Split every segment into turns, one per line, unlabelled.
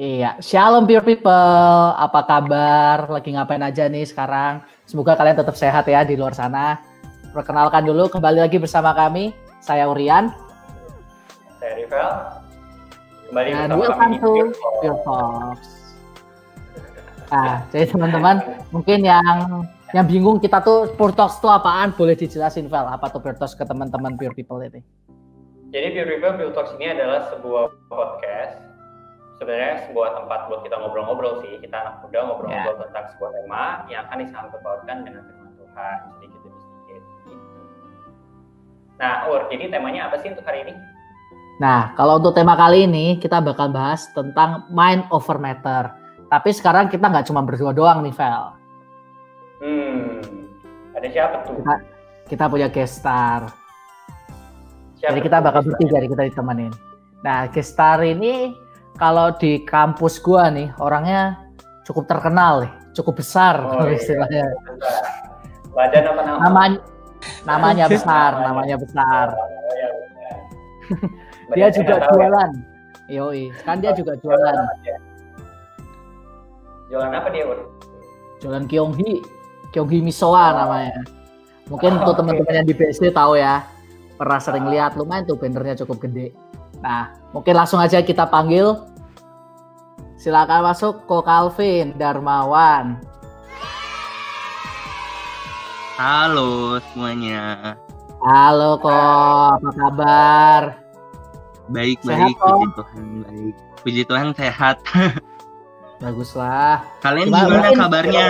Iya, Shalom Pure People, apa kabar? Lagi ngapain aja nih sekarang? Semoga kalian tetap sehat ya di luar sana. Perkenalkan dulu, kembali lagi bersama kami. Saya Urian.
Saya Rivel. Kembali
Dan
bersama
welcome
kami
to Pure Talks. Nah, jadi teman-teman mungkin yang bingung kita tuh Pure Talks itu apaan? Boleh dijelasin, Vel? Apa tuh Pure Talks ke teman-teman Pure People ini?
Jadi Pure People Pure Talks ini adalah sebuah podcast. Sebenarnya sebuah tempat buat kita ngobrol-ngobrol sih. Kita anak muda ngobrol-ngobrol tentang sebuah tema yang akan disangkut pautkan dengan firman Tuhan sedikit demi sedikit. Gitu. Nah, jadi temanya apa sih untuk hari ini?
Nah, kalau untuk tema kali ini kita bakal bahas tentang mind over matter. Tapi sekarang kita nggak cuma berdua doang nih, Vel.
Ada siapa tuh?
Kita punya guest star.
Siapa
jadi kita bakal bertiga nih, kita ditemenin. Nah, guest star ini kalau di kampus gua nih orangnya cukup terkenal nih, cukup besar istilahnya.
Badan apa nama?
Namanya besar. Dia juga jualan. Yoi, kan dia juga jualan.
Jualan apa dia, Ur?
Jualan Kyonghi Misoa namanya. Mungkin untuk teman-teman yang di BSD tahu ya. Pernah sering lihat, lumayan tuh bannernya cukup gede. Nah, mungkin langsung aja kita panggil. Silakan masuk Ko Calvin Darmawan.
Halo semuanya.
Halo Ko, apa kabar?
Baik,
sehat,
puji Tuhan baik. Puji Tuhan sehat.
Baguslah.
Kalian gimana kabarnya?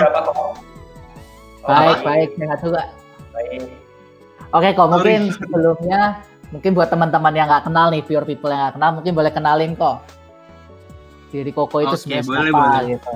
Baik, sehat juga.
Baik.
Oke Ko, mungkin sebelumnya buat teman-teman yang nggak kenal nih, Pure People yang nggak kenal, mungkin boleh kenalin Ko. Diri Koko itu sebenarnya apa gitu.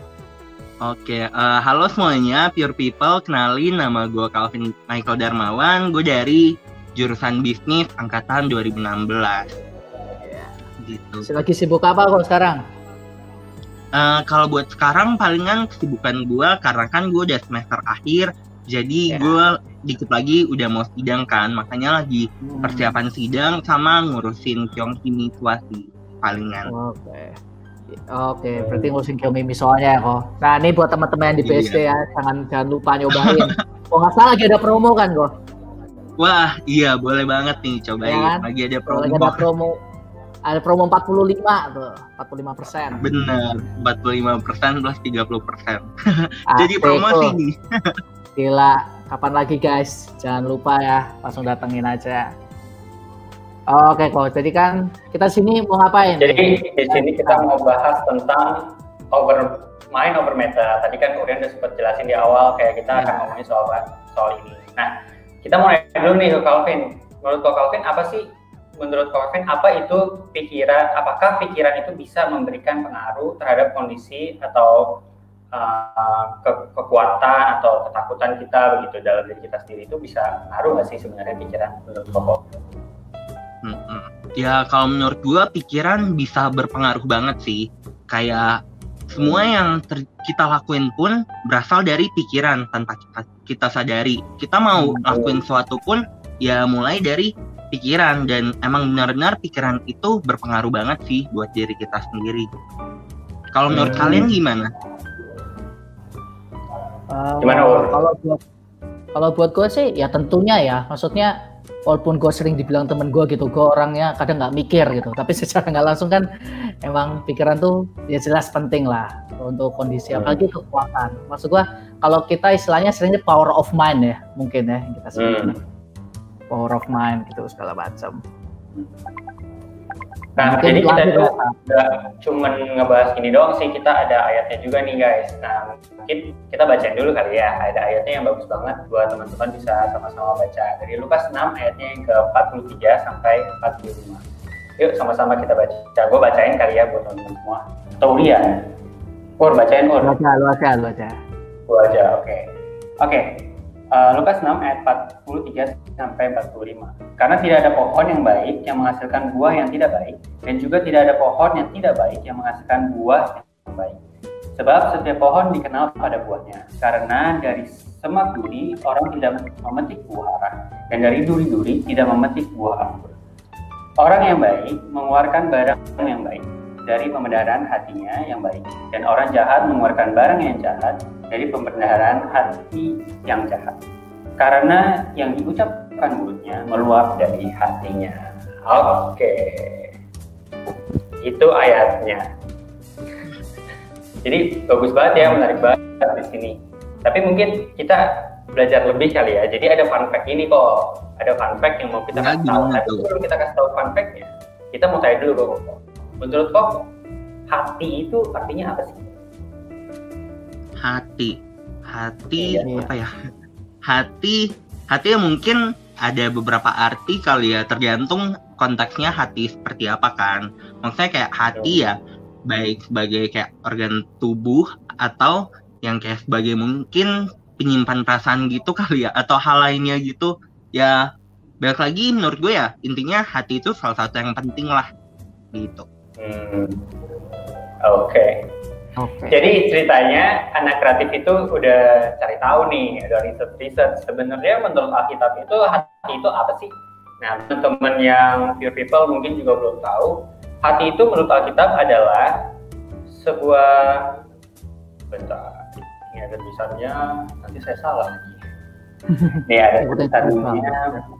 Halo semuanya, Pure People, kenalin nama gue Calvin Michael Darmawan, gue dari jurusan bisnis angkatan 2016. Gitu.
Lagi sibuk apa kok sekarang?
Kalau buat sekarang palingan kesibukan gue karena kan gue udah semester akhir, jadi gue dikit lagi udah mau sidang kan, makanya lagi persiapan sidang sama ngurusin Kyonghi Misoa sih palingan.
Oke, berarti ngurusin Kyonghi Misoanya ya kok. Nah ini buat teman-teman yang di BSD ya, jangan lupa nyobain. Kok nggak salah lagi ada promo kan kok?
Wah iya boleh banget nih cobain. Ya, lagi ada promo.
Ada promo 45 tuh, 45%.
Bener, 45% plus 30%. Jadi promosi nih.
Gila, kapan lagi guys? Jangan lupa ya, langsung datengin aja. Oke kok, jadi kan kita sini mau ngapain?
Jadi di sini kita mau bahas tentang mind over matter. Tadi kan Urian udah sempat jelasin di awal kayak kita akan ngomongin soal ini. Nah, kita mau nanya dulu nih ke Calvin. Menurut Calvin apa itu pikiran? Apakah pikiran itu bisa memberikan pengaruh terhadap kondisi atau kekuatan atau ketakutan kita begitu dalam diri kita sendiri, itu bisa pengaruh nggak sih sebenarnya pikiran menurut Koko?
Ya kalau menurut gue pikiran bisa berpengaruh banget sih. Kayak semua yang kita lakuin pun berasal dari pikiran tanpa kita sadari. Kita mau lakuin sesuatu pun ya mulai dari pikiran, dan emang benar-benar pikiran itu berpengaruh banget sih buat diri kita sendiri. Kalau menurut kalian gimana?
Kalau buat gue sih ya tentunya ya, maksudnya walaupun gue sering dibilang temen gue gitu, gue orangnya kadang nggak mikir gitu, tapi secara nggak langsung kan emang pikiran tuh ya jelas penting lah untuk kondisi apalagi kekuatan. Maksud gue kalau kita istilahnya seringnya power of mind ya, mungkin ya kita sebutnya power of mind gitu segala macam.
Nah, jadi kita nggak cuma ngebahas ini doang sih, kita ada ayatnya juga nih guys. Nah, mungkin kita bacain dulu kali ya. Ada ayatnya yang bagus banget buat teman-teman bisa sama-sama baca. Dari Lukas 6 ayatnya yang ke-43 sampai 45. Yuk sama-sama kita baca. Gue bacain kali ya buat teman-teman semua. Atau Urian? Bacain Ur.
Baca.
Gue aja, oke. Lukas 6 ayat 43 sampai 45. Karena tidak ada pohon yang baik yang menghasilkan buah yang tidak baik, dan juga tidak ada pohon yang tidak baik yang menghasilkan buah yang baik. Sebab setiap pohon dikenal pada buahnya. Karena dari semak duri orang tidak memetik buah arah, dan dari duri-duri tidak memetik buah anggur. Orang yang baik mengeluarkan barang yang baik, dari pembendaharaan hatinya yang baik, dan orang jahat mengeluarkan barang yang jahat dari pembendaharaan hati yang jahat. Karena yang diucapkan mulutnya meluap dari hatinya. Oke. Itu ayatnya. Jadi bagus banget ya, menarik banget di sini. Tapi mungkin kita belajar lebih kali ya. Jadi ada fun fact ini kok. Ada fun fact yang mau kita kasih tahu. Tapi sebelum kita kasih tahu fun fact-nya, kita mau tanya dulu kok. Menurut kok, hati itu artinya apa sih?
Hati apa ya? Hati ya mungkin ada beberapa arti kali ya, tergantung konteksnya hati seperti apa kan. Maksudnya kayak hati ya baik sebagai kayak organ tubuh atau yang kayak sebagai mungkin penyimpan perasaan gitu kali ya, atau hal lainnya gitu ya. Balik lagi menurut gue ya intinya hati itu salah satu yang penting lah gitu.
Oke. Jadi ceritanya anak kreatif itu udah cari tahu nih, udah riset sebenarnya menurut Alkitab itu hati itu apa sih? Nah, teman-teman yang pure people mungkin juga belum tahu. Hati itu menurut Alkitab adalah sebuah, bentar, ini ada tulisannya, nanti saya salah lagi. Nih ada tulisannya.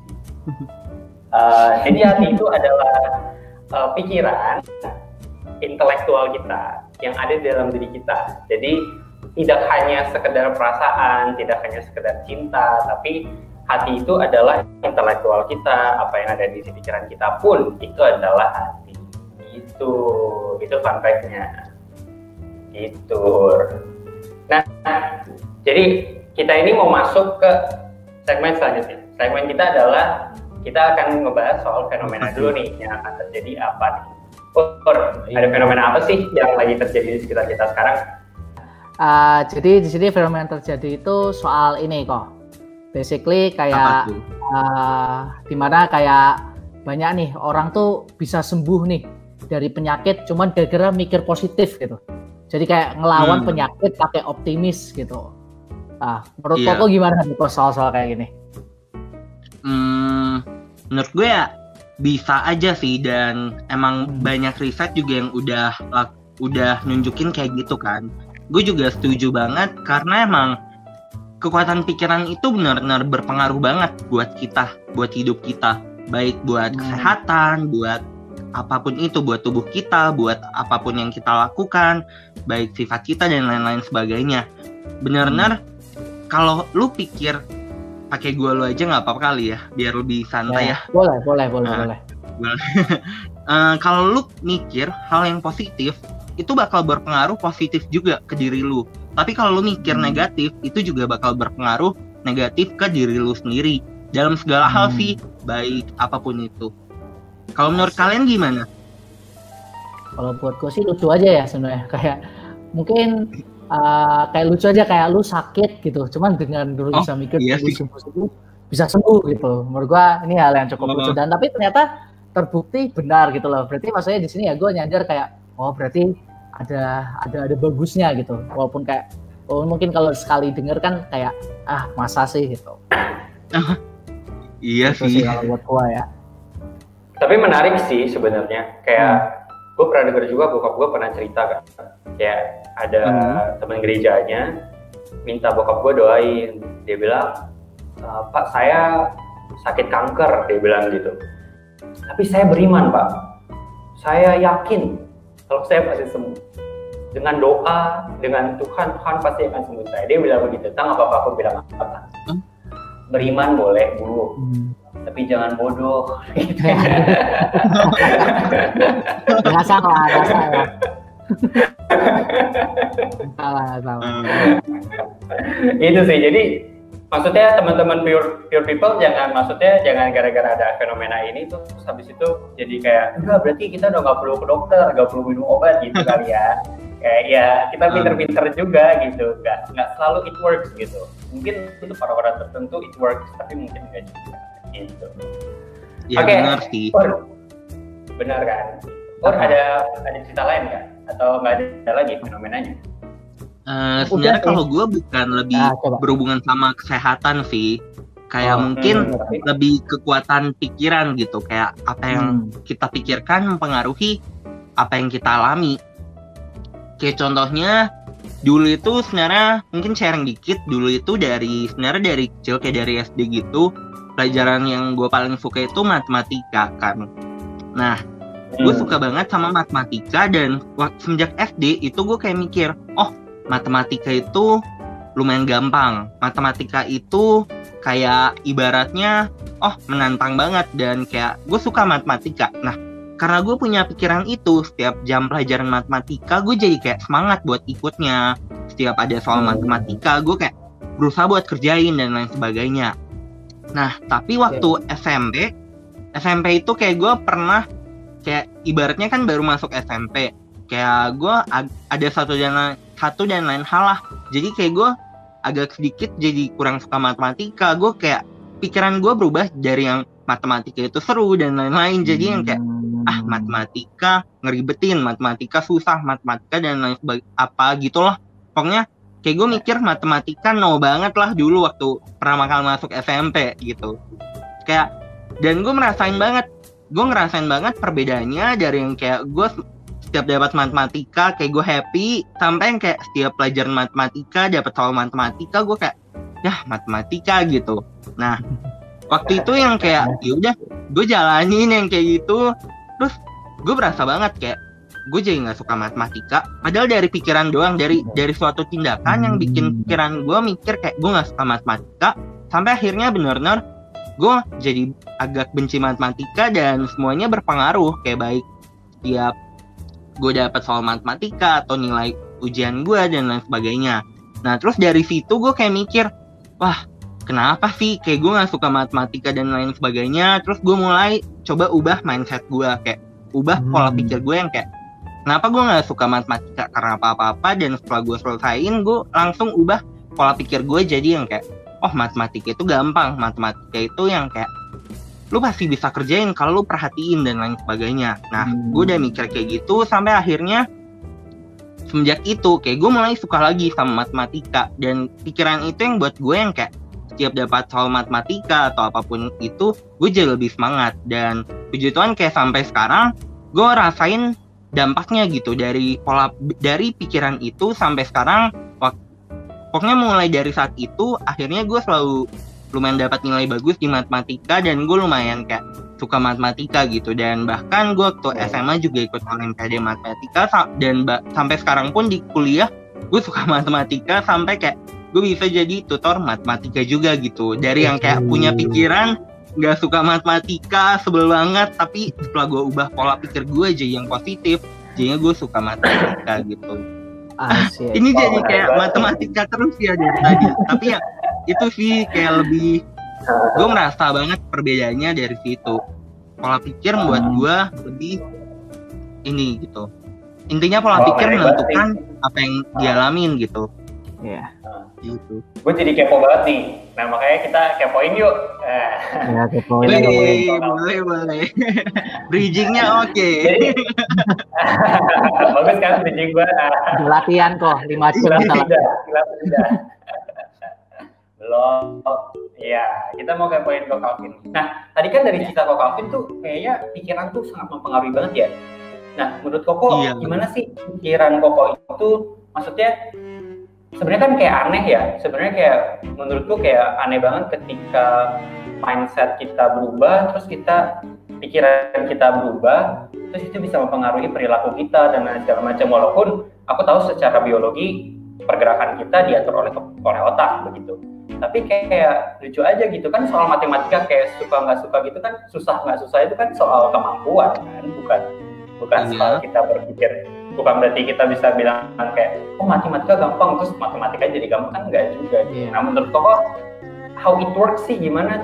Jadi hati itu adalah pikiran intelektual kita yang ada di dalam diri kita. Jadi tidak hanya sekedar perasaan, tidak hanya sekedar cinta, tapi hati itu adalah intelektual kita. Apa yang ada di pikiran kita pun itu adalah hati. Itu fun fact-nya. Itu. Nah, jadi kita ini mau masuk ke segmen selanjutnya. Segmen kita adalah kita akan ngebahas soal fenomena dulu nih yang akan terjadi apa nih. Ada fenomena apa sih yang lagi terjadi di sekitar kita sekarang?
Jadi di sini fenomena yang terjadi itu soal ini kok. Basically kayak dimana kayak banyak nih orang tuh bisa sembuh nih dari penyakit cuman gara-gara mikir positif gitu. Jadi kayak ngelawan penyakit pakai optimis gitu. Menurut kok gimana nih kok soal-soal kayak gini?
Menurut gue ya bisa aja sih, dan emang banyak riset juga yang udah nunjukin kayak gitu kan. Gue juga setuju banget karena emang kekuatan pikiran itu benar-benar berpengaruh banget buat kita, buat hidup kita, baik buat kesehatan, buat apapun itu, buat tubuh kita, buat apapun yang kita lakukan, baik sifat kita dan lain-lain sebagainya. Benar-benar kalau lu pikir pakai gua lu aja nggak apa-apa kali ya, biar lebih santai ya.
Boleh.
Kalau lu mikir hal yang positif, itu bakal berpengaruh positif juga ke diri lu. Tapi kalau lu mikir negatif, itu juga bakal berpengaruh negatif ke diri lu sendiri. Dalam segala hal sih, baik apapun itu. Kalau menurut kalian gimana?
Kalau buat gue sih lucu aja ya sebenarnya. Kayak mungkin kayak lucu aja, kayak lu sakit gitu, cuman dengan dulu bisa mikir bisa sembuh gitu. Menurut gua ini hal yang cukup lucu, dan tapi ternyata terbukti benar gitu loh. Berarti maksudnya di sini ya gue nyadar kayak berarti ada bagusnya gitu. Walaupun kayak mungkin kalau sekali denger kan kayak masa sih gitu.
Iya
gitu sih kalau buat gua ya.
Tapi menarik sih sebenarnya, kayak gue pernah dengar juga, bokap gue pernah cerita kan, kayak ada teman gerejanya minta bokap gue doain. Dia bilang, Pak saya sakit kanker, dia bilang gitu. Tapi saya beriman Pak, saya yakin kalau saya pasti sembuh. Dengan doa, dengan Tuhan pasti akan sembuh saya. Dia bilang begitu. Tang apa aku bilang apa? Beriman boleh Bu, tapi jangan bodoh.
Nggak salah.
Itu sih, jadi maksudnya teman-teman pure people jangan gara-gara ada fenomena ini tuh habis itu jadi kayak enggak, berarti kita udah nggak perlu ke dokter, nggak perlu minum obat gitu kali ya. Kayak ya kita pinter-pinter juga gitu, nggak selalu it works gitu. Mungkin untuk orang-orang tertentu it works, tapi mungkin enggak juga gitu.
Ya benar sih.
Benar kan? Ada cerita lain nggak? Atau nggak ada lagi fenomenanya?
Sebenarnya kalau gue bukan lebih berhubungan sama kesehatan sih, kayak mungkin lebih kekuatan pikiran gitu, kayak apa yang kita pikirkan mempengaruhi apa yang kita alami. Kayak contohnya dulu itu sebenarnya mungkin sharing dikit, dulu itu dari kecil kayak dari SD gitu, pelajaran yang gue paling suka itu matematika kan. Nah, gue suka banget sama matematika, dan semenjak SD itu gue kayak mikir, oh matematika itu lumayan gampang, matematika itu kayak ibaratnya oh menantang banget, dan kayak gue suka matematika. Nah, karena gue punya pikiran itu, setiap jam pelajaran matematika gue jadi kayak semangat buat ikutnya. Setiap ada soal matematika gue kayak berusaha buat kerjain dan lain sebagainya. Nah, tapi waktu SMP itu kayak gue pernah kayak ibaratnya kan baru masuk SMP, kayak gue ada satu dan lain hal lah. Jadi kayak gue agak sedikit jadi kurang suka matematika. Gue kayak pikiran gue berubah dari yang matematika itu seru dan lain-lain, jadi yang kayak matematika ngeribetin, matematika susah, matematika dan lain sebagainya apa gitulah. Pokoknya kayak gue mikir matematika no banget lah dulu waktu pertama kali masuk SMP gitu. Kayak dan gue ngerasain banget perbedaannya dari yang kayak gue setiap dapat matematika kayak gue happy, sampai yang kayak setiap pelajaran matematika dapat soal matematika gue kayak ya matematika gitu. Nah, waktu itu yang kayak ya udah gue jalanin yang kayak gitu, terus gue berasa banget kayak gue jadi nggak suka matematika, padahal dari pikiran doang, dari suatu tindakan yang bikin pikiran gue mikir kayak gue nggak suka matematika, sampai akhirnya benar-benar gue jadi agak benci matematika, dan semuanya berpengaruh kayak baik setiap gue dapat soal matematika atau nilai ujian gue dan lain sebagainya. Nah, terus dari situ gue kayak mikir, wah kenapa sih kayak gue gak suka matematika dan lain sebagainya. Terus gue mulai coba ubah mindset gue, kayak ubah pola pikir gue yang kayak kenapa gue gak suka matematika karena apa-apa, dan setelah gue selesaiin gue langsung ubah pola pikir gue jadi yang kayak oh matematika itu gampang, matematika itu yang kayak lu pasti bisa kerjain kalau lu perhatiin dan lain sebagainya. Nah, gue udah mikir kayak gitu sampai akhirnya semenjak itu kayak gue mulai suka lagi sama matematika, dan pikiran itu yang buat gue yang kayak setiap dapat soal matematika atau apapun itu gue jadi lebih semangat. Dan puji Tuhan kayak sampai sekarang gue rasain dampaknya gitu, dari pikiran itu sampai sekarang. Pokoknya mulai dari saat itu akhirnya gue selalu lumayan dapat nilai bagus di matematika, dan gue lumayan kayak suka matematika gitu. Dan bahkan gue waktu SMA juga ikut olimpiade matematika, dan sampai sekarang pun di kuliah gue suka matematika, sampai kayak gue bisa jadi tutor matematika juga gitu. Dari yang kayak punya pikiran nggak suka matematika, sebel banget, tapi setelah gue ubah pola pikir gue jadi yang positif, jadinya gue suka matematika gitu. Ini jadi kayak matematika terus ya dari tadi. Tapi ya itu sih kayak lebih, gue merasa banget perbedaannya dari situ. Pola pikir buat gue lebih ini gitu. Intinya pola pikir menentukan apa yang dialamin gitu.
Iya.
Gitu.
Gue jadi kepo banget nih. Nah makanya kita kepoin yuk.
Ya kepoin.
Boleh. Bridgingnya oke.
Bagus kan bridging gue.
Latihan kok 5 jam
tidak. Belum. Iya, kita mau kepoin Ko Calvin. Nah, tadi kan dari cerita Ko Calvin tuh kayaknya pikiran tuh sangat mempengaruhi banget ya. Nah, menurut Koko gimana sih pikiran Koko itu? Maksudnya sebenarnya kan kayak aneh ya. Sebenarnya kayak menurutku kayak aneh banget ketika mindset kita berubah, terus pikiran kita berubah, terus itu bisa mempengaruhi perilaku kita dan lain segala macam. Walaupun aku tahu secara biologi pergerakan kita diatur oleh otak begitu. Tapi kayak lucu aja gitu kan, soal matematika kayak suka nggak suka gitu kan, susah nggak susah itu kan soal kemampuan kan, bukan soal kita berpikir. Bukan berarti kita bisa bilang kayak oh matematika gampang terus matematika jadi gampang, kan enggak juga. Nah menurut Koko how it works sih, gimana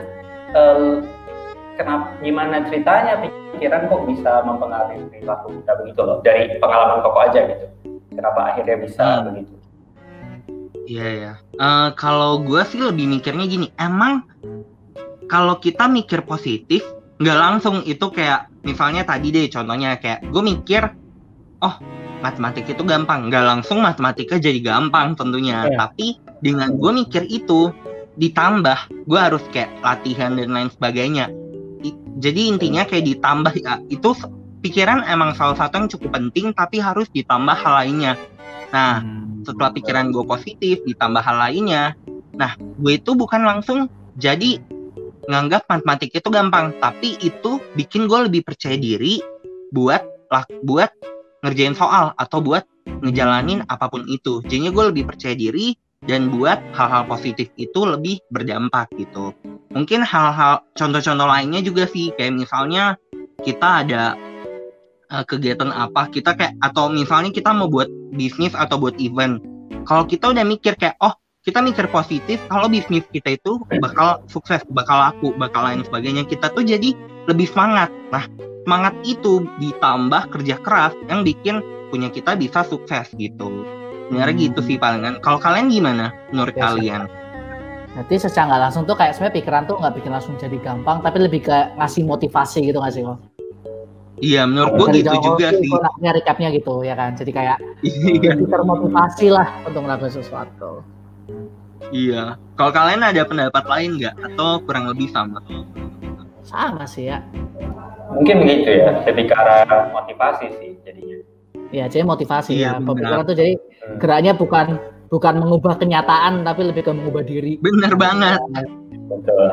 gimana ceritanya pikiran kok bisa mempengaruhi perilaku kita begitu loh, dari pengalaman Koko aja gitu, kenapa akhirnya bisa begitu?
Iya. Kalau gue sih lebih mikirnya gini, emang kalau kita mikir positif nggak langsung itu kayak misalnya tadi deh contohnya kayak gue mikir oh matematika itu gampang, nggak langsung matematika jadi gampang tentunya. Tapi dengan gue mikir itu ditambah gue harus kayak latihan dan lain sebagainya. Jadi intinya kayak ditambah ya, itu pikiran emang salah satu yang cukup penting, tapi harus ditambah hal lainnya. Nah, setelah pikiran gue positif ditambah hal lainnya, nah gue itu bukan langsung jadi nganggap matematika itu gampang, tapi itu bikin gue lebih percaya diri buat ngerjain soal atau buat ngejalanin apapun itu. Jadinya gue lebih percaya diri dan buat hal-hal positif itu lebih berdampak gitu. Mungkin hal-hal contoh-contoh lainnya juga sih, kayak misalnya kita ada kegiatan apa, kita kayak, atau misalnya kita mau buat bisnis atau buat event. Kalau kita udah mikir kayak, oh kita mikir positif, kalau bisnis kita itu bakal sukses, bakal laku, bakal lain sebagainya, kita tuh jadi lebih semangat. Nah, semangat itu ditambah kerja keras yang bikin punya kita bisa sukses gitu. Sebenarnya gitu sih palingan. Kalau kalian gimana menurut kalian?
Berarti secara nggak langsung tuh kayak sebenarnya pikiran tuh nggak bikin langsung jadi gampang, tapi lebih ke ngasih motivasi gitu nggak sih kok?
Iya, menurut gue gitu juga sih.
Recapnya gitu ya kan, jadi kayak termotivasi lah untuk melakukan sesuatu.
Iya. Kalau kalian ada pendapat lain nggak? Atau kurang lebih sama?
Sama sih ya.
Mungkin begitu ya, lebih ke arah motivasi sih jadinya.
Iya, jadi motivasi
ya.
Pemikiran tuh jadi geraknya bukan mengubah kenyataan, tapi lebih ke mengubah diri.
Bener banget.
Betul.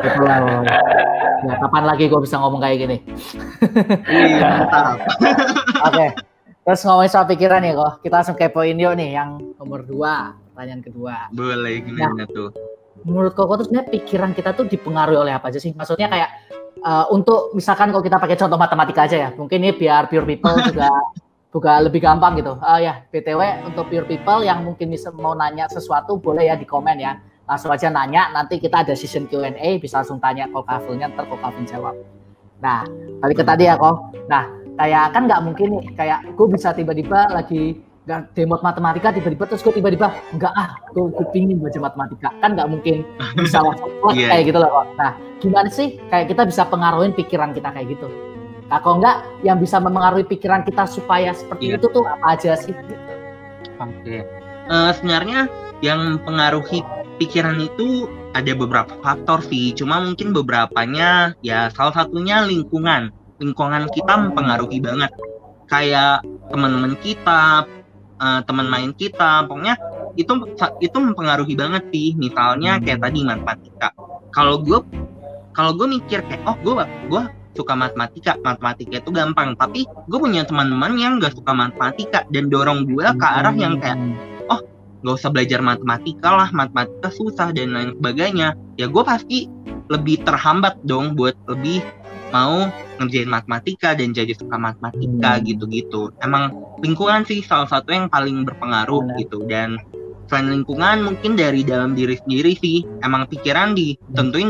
Ya, kapan lagi gue bisa ngomong kayak gini?
Iya, mantap.
Oke. Terus ngomongin soal pikiran ya kok. Kita langsung kepoin yuk nih yang nomor 2. Pertanyaan kedua.
Boleh, gimana tuh?
Menurut Koko tuh sebenarnya pikiran kita tuh dipengaruhi oleh apa aja sih? Maksudnya kayak untuk misalkan kalau kita pakai contoh matematika aja ya, mungkin ini biar pure people juga lebih gampang gitu. Ya, BTW untuk pure people yang mungkin bisa mau nanya sesuatu boleh ya di komen ya. Langsung aja nanya, nanti kita ada session Q&A, bisa langsung tanya Kokavulnya, ntar Kokavul jawab. Nah, balik ke tadi ya kok. Nah, kayak kan nggak mungkin nih, kayak gue bisa tiba-tiba lagi nggak demot matematika, tiba-tiba terus gue tiba-tiba gue pingin baca matematika, kan nggak mungkin bisa langsung kayak gitu loh. Nah, gimana sih kayak kita bisa pengaruhin pikiran kita kayak gitu? Nah, kalau nggak, yang bisa memengaruhi pikiran kita supaya seperti itu tuh apa aja sih?
Oke. Sebenarnya yang pengaruhi pikiran itu ada beberapa faktor sih, cuma mungkin beberapanya ya salah satunya lingkungan kita mempengaruhi banget, kayak teman-teman kita, teman main kita, pokoknya itu mempengaruhi banget sih. Misalnya kayak tadi matematika, kalau gue mikir kayak gue suka matematika itu gampang, tapi gue punya teman-teman yang gak suka matematika dan dorong gue ke arah yang kayak gak usah belajar matematika susah dan lain sebagainya. Ya gue pasti lebih terhambat dong buat lebih mau ngerjain matematika dan jadi suka matematika gitu-gitu. Emang lingkungan sih salah satu yang paling berpengaruh gitu. Dan selain lingkungan mungkin dari dalam diri sendiri sih. Emang pikiran ditentuin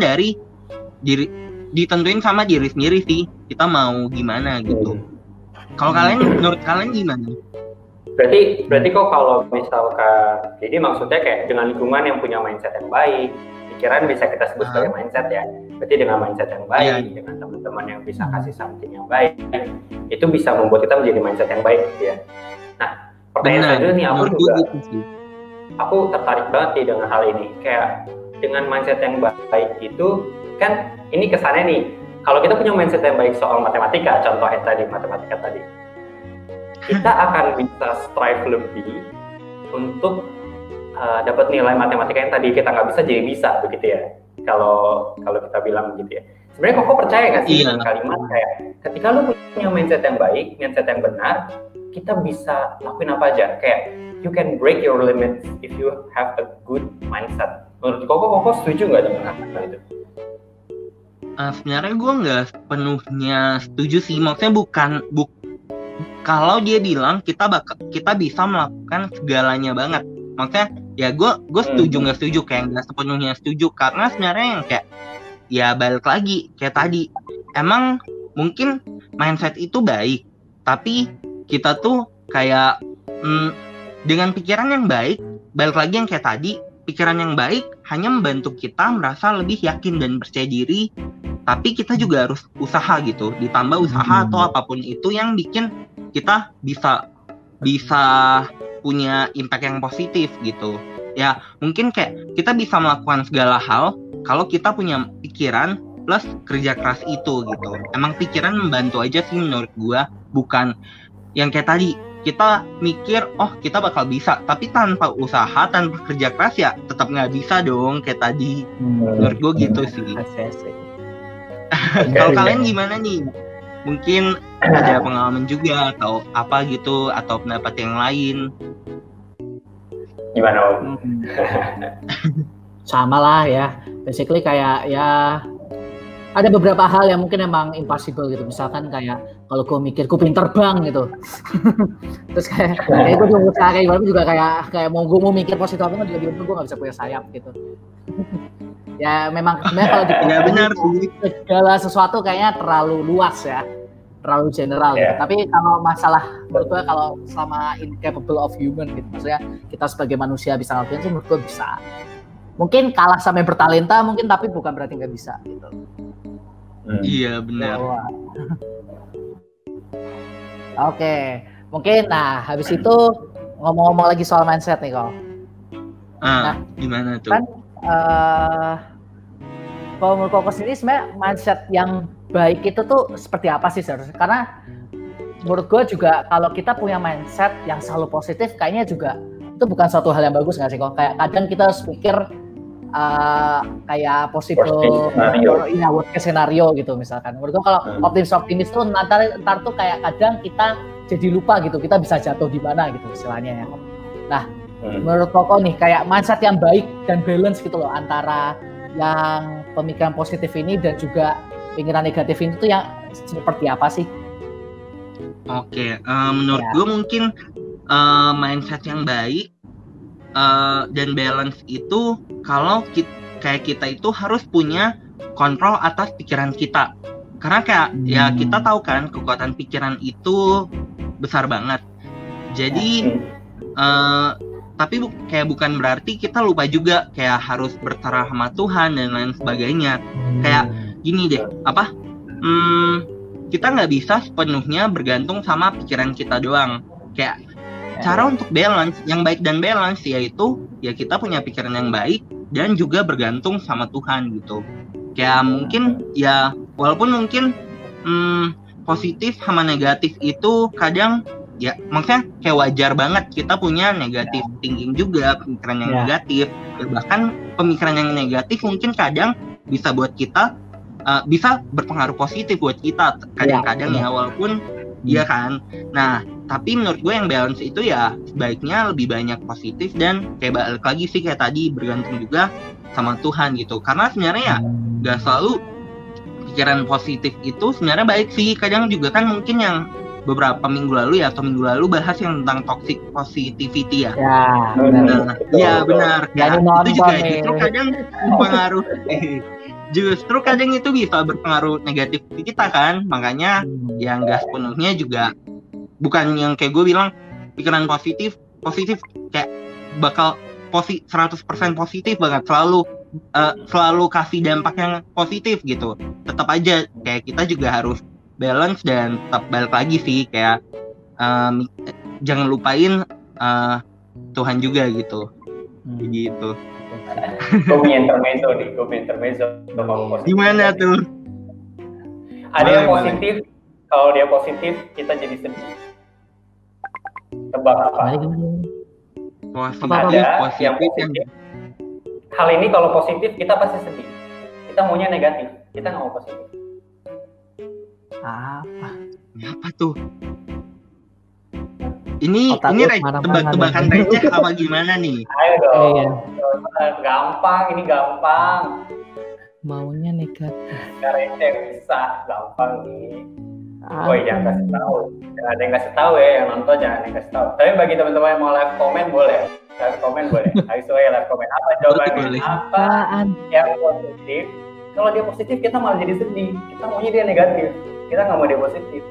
sama diri sendiri sih. Kita mau gimana gitu. Kalau menurut kalian gimana?
Berarti kok kalau misalkan, jadi maksudnya kayak dengan lingkungan yang punya mindset yang baik, pikiran bisa kita sebut sebagai mindset ya. Berarti dengan mindset yang baik, dengan teman-teman yang bisa kasih something yang baik, itu bisa membuat kita menjadi mindset yang baik gitu ya. Nah, pertanyaan selanjutnya nih, aku tertarik banget nih dengan hal ini. Kayak dengan mindset yang baik itu, kan ini kesannya nih, kalau kita punya mindset yang baik soal matematika, contohnya tadi, matematika tadi, kita akan bisa strive lebih untuk dapat nilai matematika yang tadi kita nggak bisa jadi bisa, begitu ya. Kalau kita bilang begitu ya. Sebenarnya Koko percaya nggak sih dengan kalimat kayak ketika lu punya mindset yang baik, mindset yang benar, kita bisa lakuin apa aja. Kayak you can break your limits if you have a good mindset. Menurut Koko setuju nggak dengan hal itu?
Sebenarnya gue nggak sepenuhnya setuju sih. Maksudnya kalau dia bilang kita bisa melakukan segalanya banget, maksudnya ya gue setuju nggak setuju, kayak nggak sepenuhnya setuju, karena sebenarnya yang kayak ya balik lagi kayak tadi, emang mungkin mindset itu baik, tapi kita tuh kayak dengan pikiran yang baik, balik lagi yang kayak tadi, pikiran yang baik hanya membantu kita merasa lebih yakin dan percaya diri, tapi kita juga harus usaha gitu, ditambah usaha atau apapun itu yang bikin kita bisa punya impact yang positif gitu. Ya mungkin kayak kita bisa melakukan segala hal kalau kita punya pikiran plus kerja keras itu gitu. Emang pikiran membantu aja sih menurut gua, bukan yang kayak tadi kita mikir kita bakal bisa, tapi tanpa usaha, tanpa kerja keras ya tetap nggak bisa dong kayak tadi. Menurut gua gitu sih. Kalau kalian gimana nih? Mungkin ada pengalaman juga atau apa gitu, atau pendapat yang lain?
Gimana Om?
Sama lah ya, basically kayak ya ada beberapa hal yang mungkin emang impossible gitu, misalkan kayak kalau gue mikir gue pinter terbang gitu terus kayak gue juga kayak gimana juga kayak mau gue mau mikir positif apa juga gue nggak bisa punya sayap gitu. Ya memang sebenarnya kalau
ya benar sih,
segala sesuatu kayaknya terlalu luas ya, terlalu general gitu. Tapi kalau masalah menurut gue kalau selama incapable of human gitu, maksudnya kita sebagai manusia bisa ngelakuin itu, menurut gue bisa. Mungkin kalah sama yang bertalenta mungkin, tapi bukan berarti nggak bisa gitu.
Iya benar.
Oke, mungkin habis itu ngomong-ngomong lagi soal mindset nih kok.
Gimana tuh?
Kan kalau menurut kok sendiri sebenarnya mindset yang baik itu tuh seperti apa sih seharusnya? Karena menurut gue juga kalau kita punya mindset yang selalu positif, kayaknya juga itu bukan suatu hal yang bagus nggak sih kok? Kayak kadang kita harus pikir kayak possible worst case scenario gitu misalkan. Menurut gue kalau optimis tuh ntar tuh kayak kadang kita jadi lupa gitu, kita bisa jatuh di mana gitu istilahnya ya. Nah, menurut Koko nih kayak mindset yang baik dan balance gitu loh antara yang pemikiran positif ini dan juga pikiran negatif ini tuh yang seperti apa sih?
Oke, menurut gue mungkin mindset yang baik dan balance itu kalau kita itu harus punya kontrol atas pikiran kita, karena kayak ya kita tahu kan kekuatan pikiran itu besar banget. Jadi tapi kayak bukan berarti kita lupa juga kayak harus berserah sama Tuhan dan lain sebagainya. Kayak gini deh, kita nggak bisa sepenuhnya bergantung sama pikiran kita doang. Kayak cara untuk balance, yang baik dan balance yaitu ya kita punya pikiran yang baik dan juga bergantung sama Tuhan gitu. Kayak mungkin ya walaupun mungkin positif sama negatif itu kadang ya maksudnya kayak wajar banget kita punya negatif thinking juga, pemikiran yang negatif. Bahkan pemikiran yang negatif mungkin kadang bisa buat kita bisa berpengaruh positif buat kita kadang-kadang ya walaupun iya kan. Nah, tapi menurut gue yang balance itu ya sebaiknya lebih banyak positif dan kayak balik lagi sih kayak tadi bergantung juga sama Tuhan gitu. Karena sebenarnya ya gak selalu pikiran positif itu sebenarnya baik sih. Kadang juga kan mungkin yang beberapa minggu lalu bahas yang tentang toxic positivity ya. Ya benar. Ya, itu juga justru kadang berpengaruh. Justru kadang itu bisa berpengaruh negatif di kita kan, makanya yang gak sepenuhnya juga bukan yang kayak gue bilang pikiran positif kayak bakal 100% positif banget selalu kasih dampak yang positif gitu. Tetap aja kayak kita juga harus balance dan tetap balik lagi sih kayak jangan lupain Tuhan juga gitu. Gitu.
Gue punya intermezzo
Gimana tuh?
Ada yang positif, kalau dia positif kita jadi sedih. Tebak apa? Positif. Hal ini kalau positif kita pasti sedih. Kita maunya negatif, kita nggak mau positif.
Apa tuh? Ini tebak-tebakan receh apa gimana nih?
Ayo dong. Gampang.
Maunya negatif.
Gak receh bisa, gampang nih. Jangan kasih tahu. Jangan ada yang kasih tahu ya, yang nonton jangan ada yang kasih tahu. Tapi bagi teman-teman yang mau live comment boleh. Ayo live comment. Apa jawabannya? Apa yang positif? Kalau dia positif kita malah jadi sedih. Kita maunya dia negatif. Kita nggak mau dia positif.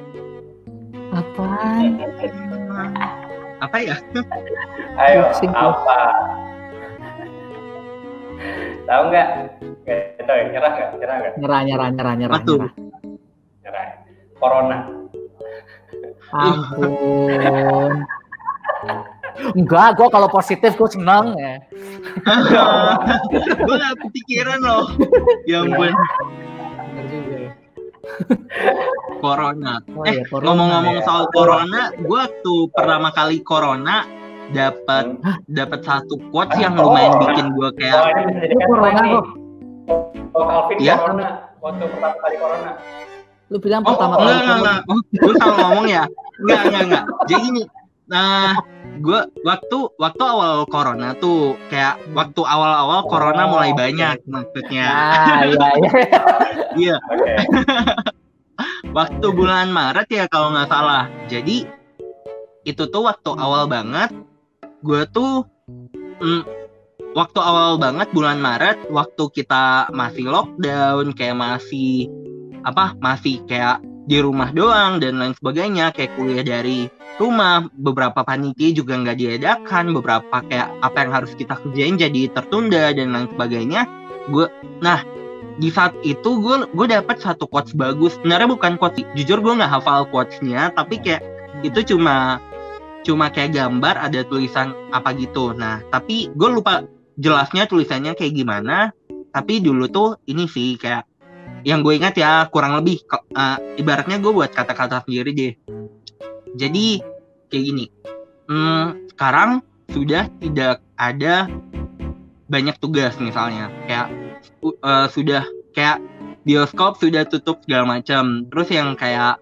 Apa ya?
Ayo, apa? Tahu nggak? Tahu ya? Nyerah nggak?
Nyerah.
Nyerah. Corona.
Ampun. Enggak, gue kalau positif gue senang ya.
Gue gak kepikiran loh. Ya ampun.
Bener juga ya.
Corona.
Oh, iya, corona
Ngomong-ngomong
ya.
soal corona, gue tuh pertama kali corona dapat satu quotes yang lumayan bikin gue kayak
ini bisa jadi
corona
headline nih.
kok.
Oh, Calvin
Iya.
corona waktu pertama kali corona.
Lu bilang pertama kali
enggak. Gue salah ngomong ya. Enggak. Jadi gini, gue waktu awal corona tuh kayak waktu awal corona mulai banyak maksudnya.
iya.
Iya.
Oke.
Waktu bulan Maret ya kalau nggak salah. Jadi itu tuh waktu awal banget. Gue tuh waktu awal banget bulan Maret, waktu kita masih lockdown, kayak masih kayak di rumah doang dan lain sebagainya, kayak kuliah dari rumah, beberapa panitia juga nggak diadakan, beberapa kayak apa yang harus kita kerjain jadi tertunda dan lain sebagainya. Di saat itu gue dapat satu quotes bagus. Sebenarnya bukan quotes, jujur gue nggak hafal quotesnya, tapi kayak itu cuma kayak gambar ada tulisan apa gitu. Nah, tapi gue lupa jelasnya tulisannya kayak gimana. Tapi dulu tuh ini sih kayak yang gue ingat ya, kurang lebih ibaratnya gue buat kata-kata sendiri deh. Jadi kayak gini, sekarang sudah tidak ada banyak tugas misalnya, kayak sudah kayak bioskop sudah tutup segala macam. Terus yang kayak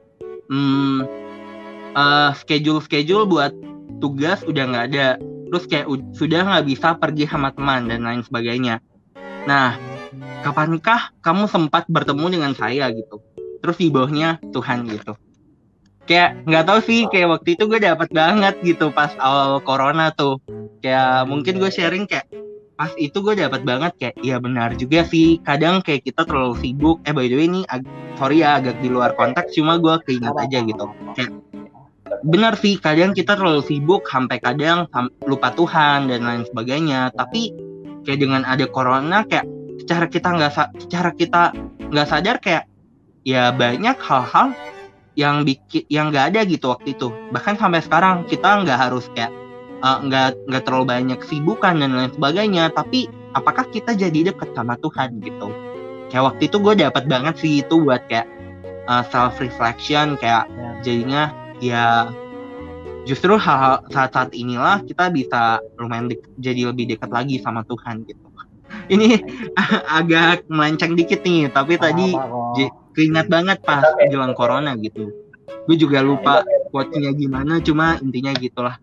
schedule buat tugas udah nggak ada. Terus kayak sudah nggak bisa pergi sama teman dan lain sebagainya. Nah, kapankah kamu sempat bertemu dengan saya gitu? Terus di bawahnya Tuhan gitu. Kayak nggak tahu sih, kayak waktu itu gue dapat banget gitu pas awal corona tuh. Kayak mungkin gue sharing kayak pas itu gue dapat banget kayak iya benar juga sih. Kadang kayak kita terlalu sibuk. By the way ini sorry ya agak di luar konteks, cuma gue keinget aja gitu. Kayak benar sih, kadang kita terlalu sibuk sampai kadang lupa Tuhan dan lain sebagainya. Tapi kayak dengan ada corona kayak secara kita nggak sadar kayak ya banyak hal-hal yang nggak ada gitu waktu itu. Bahkan sampai sekarang kita nggak harus kayak nggak terlalu banyak kesibukan dan lain sebagainya. Tapi apakah kita jadi dekat sama Tuhan gitu? Kayak waktu itu gue dapat banget sih itu buat kayak self reflection, kayak jadinya ya justru saat inilah kita bisa lumayan jadi lebih dekat lagi sama Tuhan gitu. Ini agak melenceng dikit nih, tapi tadi keingat banget pas jelang corona gitu. Gue juga lupa quote-nya gimana, cuma intinya gitulah.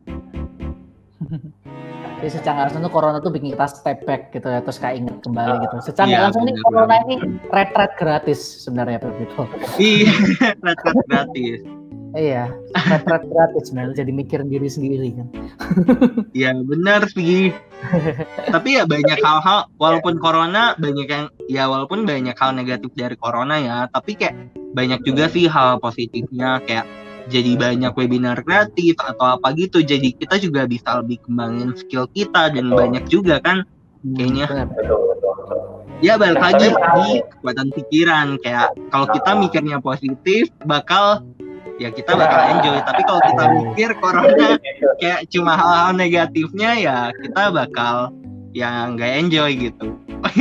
Jadi secara langsung tuh corona tuh bikin kita step back gitu ya, terus kayak inget kembali gitu. Secara langsung nih corona ini retret gratis sebenarnya begitu.
Iya, retret gratis.
Iya, retret gratis sebenarnya, jadi mikirin diri sendiri kan.
Iya benar sih. Tapi ya banyak hal-hal, walaupun corona banyak yang ya walaupun banyak hal negatif dari corona ya, tapi kayak banyak juga sih hal positifnya, kayak jadi banyak webinar gratis atau apa gitu, jadi kita juga bisa lebih kembangin skill kita dan banyak juga kan kayaknya. Ya balik lagi di kekuatan pikiran, kayak kalau kita mikirnya positif kita bakal enjoy, tapi kalau kita mikir corona kayak cuma hal-hal negatifnya ya kita bakal ya nggak enjoy gitu.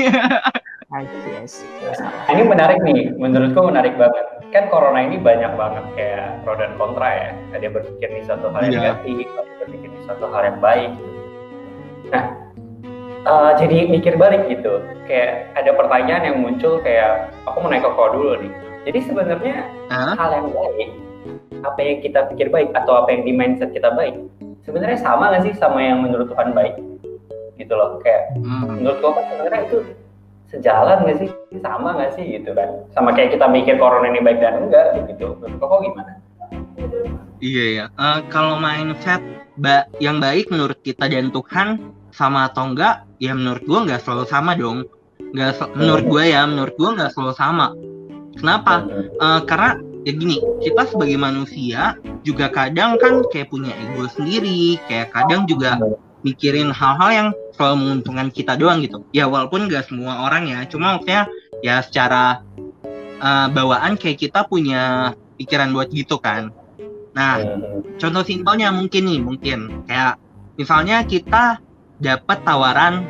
Ini menarik nih, menurutku menarik banget. Kan corona ini banyak banget kayak pro dan kontra ya. Ada yang berpikir ini satu hal yang negatif, ada yang berpikir ini satu hal yang baik. Nah, jadi mikir balik gitu. Kayak ada pertanyaan yang muncul kayak, aku mau naik ke kau dulu nih. Jadi sebenarnya hal yang baik, apa yang kita pikir baik atau apa yang di mindset kita baik, sebenarnya sama nggak sih sama yang menurut Tuhan baik? Gitu loh. Kayak menurut kau kan sebenarnya itu sejalan nggak sih, sama nggak sih gitu kan, sama kayak kita mikir corona ini baik dan enggak gitu. Menurut kau gimana?
Iya ya, kalau mindset yang baik menurut kita dan Tuhan sama atau enggak, ya menurut gue nggak selalu sama dong. Menurut gue nggak selalu sama. Kenapa? Karena ya gini, kita sebagai manusia juga kadang kan kayak punya ego sendiri, kayak kadang juga mikirin hal-hal yang selalu menguntungkan kita doang gitu. Ya walaupun gak semua orang ya, cuma maksudnya ya secara bawaan kayak kita punya pikiran buat gitu kan. Nah, contoh simpelnya mungkin kayak misalnya kita dapat tawaran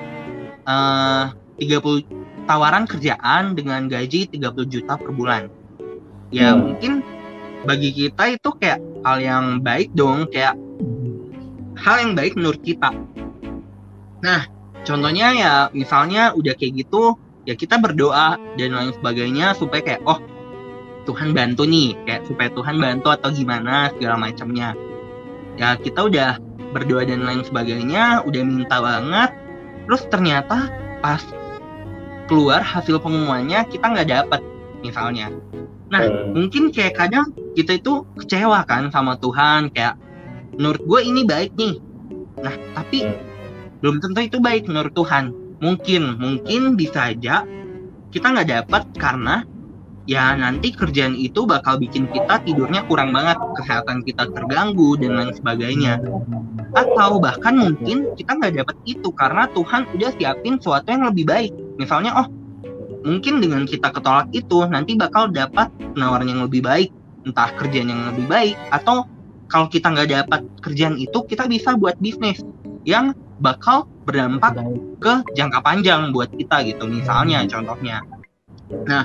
30 tawaran kerjaan dengan gaji 30 juta per bulan. Ya mungkin bagi kita itu kayak hal yang baik dong, kayak hal yang baik menurut kita. Nah, contohnya ya misalnya udah kayak gitu, ya kita berdoa dan lain sebagainya supaya kayak Tuhan bantu nih, kayak supaya Tuhan bantu atau gimana segala macamnya. Ya kita udah berdoa dan lain sebagainya, udah minta banget, terus ternyata pas keluar hasil pengumumannya kita nggak dapet misalnya. Nah, mungkin kayak kadang kita itu kecewa kan sama Tuhan, kayak menurut gue ini baik nih. Nah, tapi belum tentu itu baik menurut Tuhan. Mungkin bisa aja kita nggak dapat karena ya nanti kerjaan itu bakal bikin kita tidurnya kurang banget, kesehatan kita terganggu dan lain sebagainya. Atau bahkan mungkin kita nggak dapat itu karena Tuhan udah siapin sesuatu yang lebih baik. Misalnya, mungkin dengan kita ketolak itu nanti bakal dapat penawaran yang lebih baik, entah kerjaan yang lebih baik, atau kalau kita nggak dapat kerjaan itu kita bisa buat bisnis yang bakal berdampak ke jangka panjang buat kita gitu misalnya contohnya. Nah,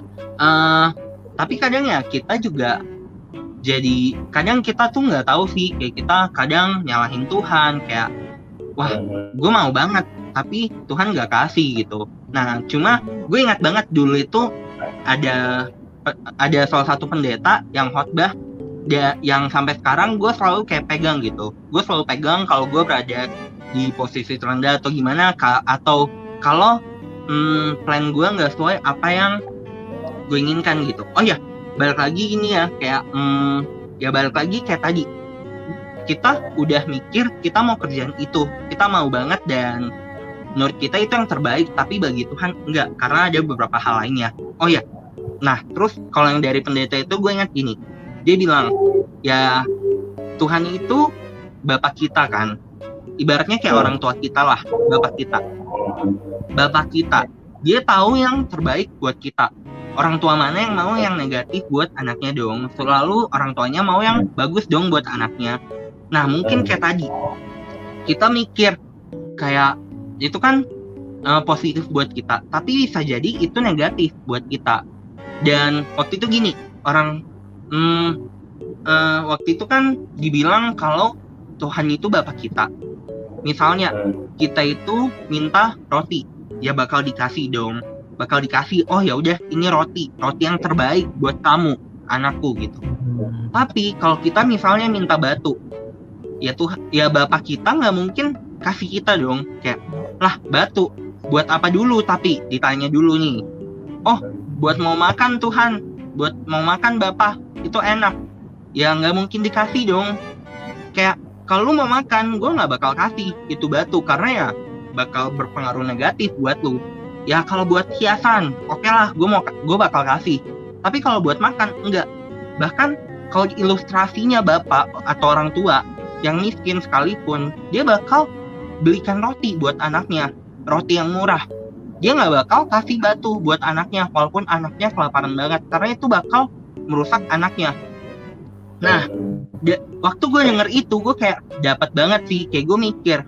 tapi kadang ya kita juga jadi kadang kita tuh nggak tahu sih, kayak kita kadang nyalahin Tuhan kayak wah gue mau banget tapi Tuhan nggak kasih gitu. Nah, cuma gue ingat banget dulu itu ada salah satu pendeta yang khotbah yang sampai sekarang gue selalu kayak pegang gitu. Gue selalu pegang kalau gue berada di posisi terendah atau gimana, atau kalau plan gue nggak sesuai apa yang gue inginkan gitu. Oh ya, balik lagi ini ya, kayak ya balik lagi kayak tadi, kita udah mikir kita mau kerjaan itu, kita mau banget dan menurut kita itu yang terbaik, tapi bagi Tuhan enggak, karena ada beberapa hal lainnya. Oh ya, nah terus kalau yang dari pendeta itu gue ingat gini, dia bilang ya Tuhan itu Bapak kita kan, ibaratnya kayak orang tua kita lah, Bapak kita, dia tahu yang terbaik buat kita. Orang tua mana yang mau yang negatif buat anaknya dong, selalu orang tuanya mau yang bagus dong buat anaknya. Nah mungkin kayak tadi kita mikir kayak itu kan positif buat kita, tapi bisa jadi itu negatif buat kita. Dan waktu itu gini, waktu itu kan dibilang kalau Tuhan itu Bapak kita. Misalnya kita itu minta roti, ya bakal dikasih dong, bakal dikasih. Oh ya udah, ini roti yang terbaik buat kamu, anakku gitu. Tapi kalau kita misalnya minta batu, ya Tuhan, ya Bapak kita nggak mungkin kasih kita dong, kayak lah batu buat apa dulu, tapi ditanya dulu nih, oh buat mau makan Tuhan, buat mau makan Bapak, itu enak, ya nggak mungkin dikasih dong. Kayak kalau lu mau makan, gue nggak bakal kasih itu batu karena ya bakal berpengaruh negatif buat lu. Ya kalau buat hiasan, oke lah, gue bakal kasih. Tapi kalau buat makan enggak. Bahkan kalau ilustrasinya bapak atau orang tua yang miskin sekalipun, dia bakal belikan roti buat anaknya, roti yang murah. Dia nggak bakal kasih batu buat anaknya walaupun anaknya kelaparan banget, karena itu bakal merusak anaknya. Nah, waktu gue denger itu, gue kayak dapat banget sih, kayak gue mikir,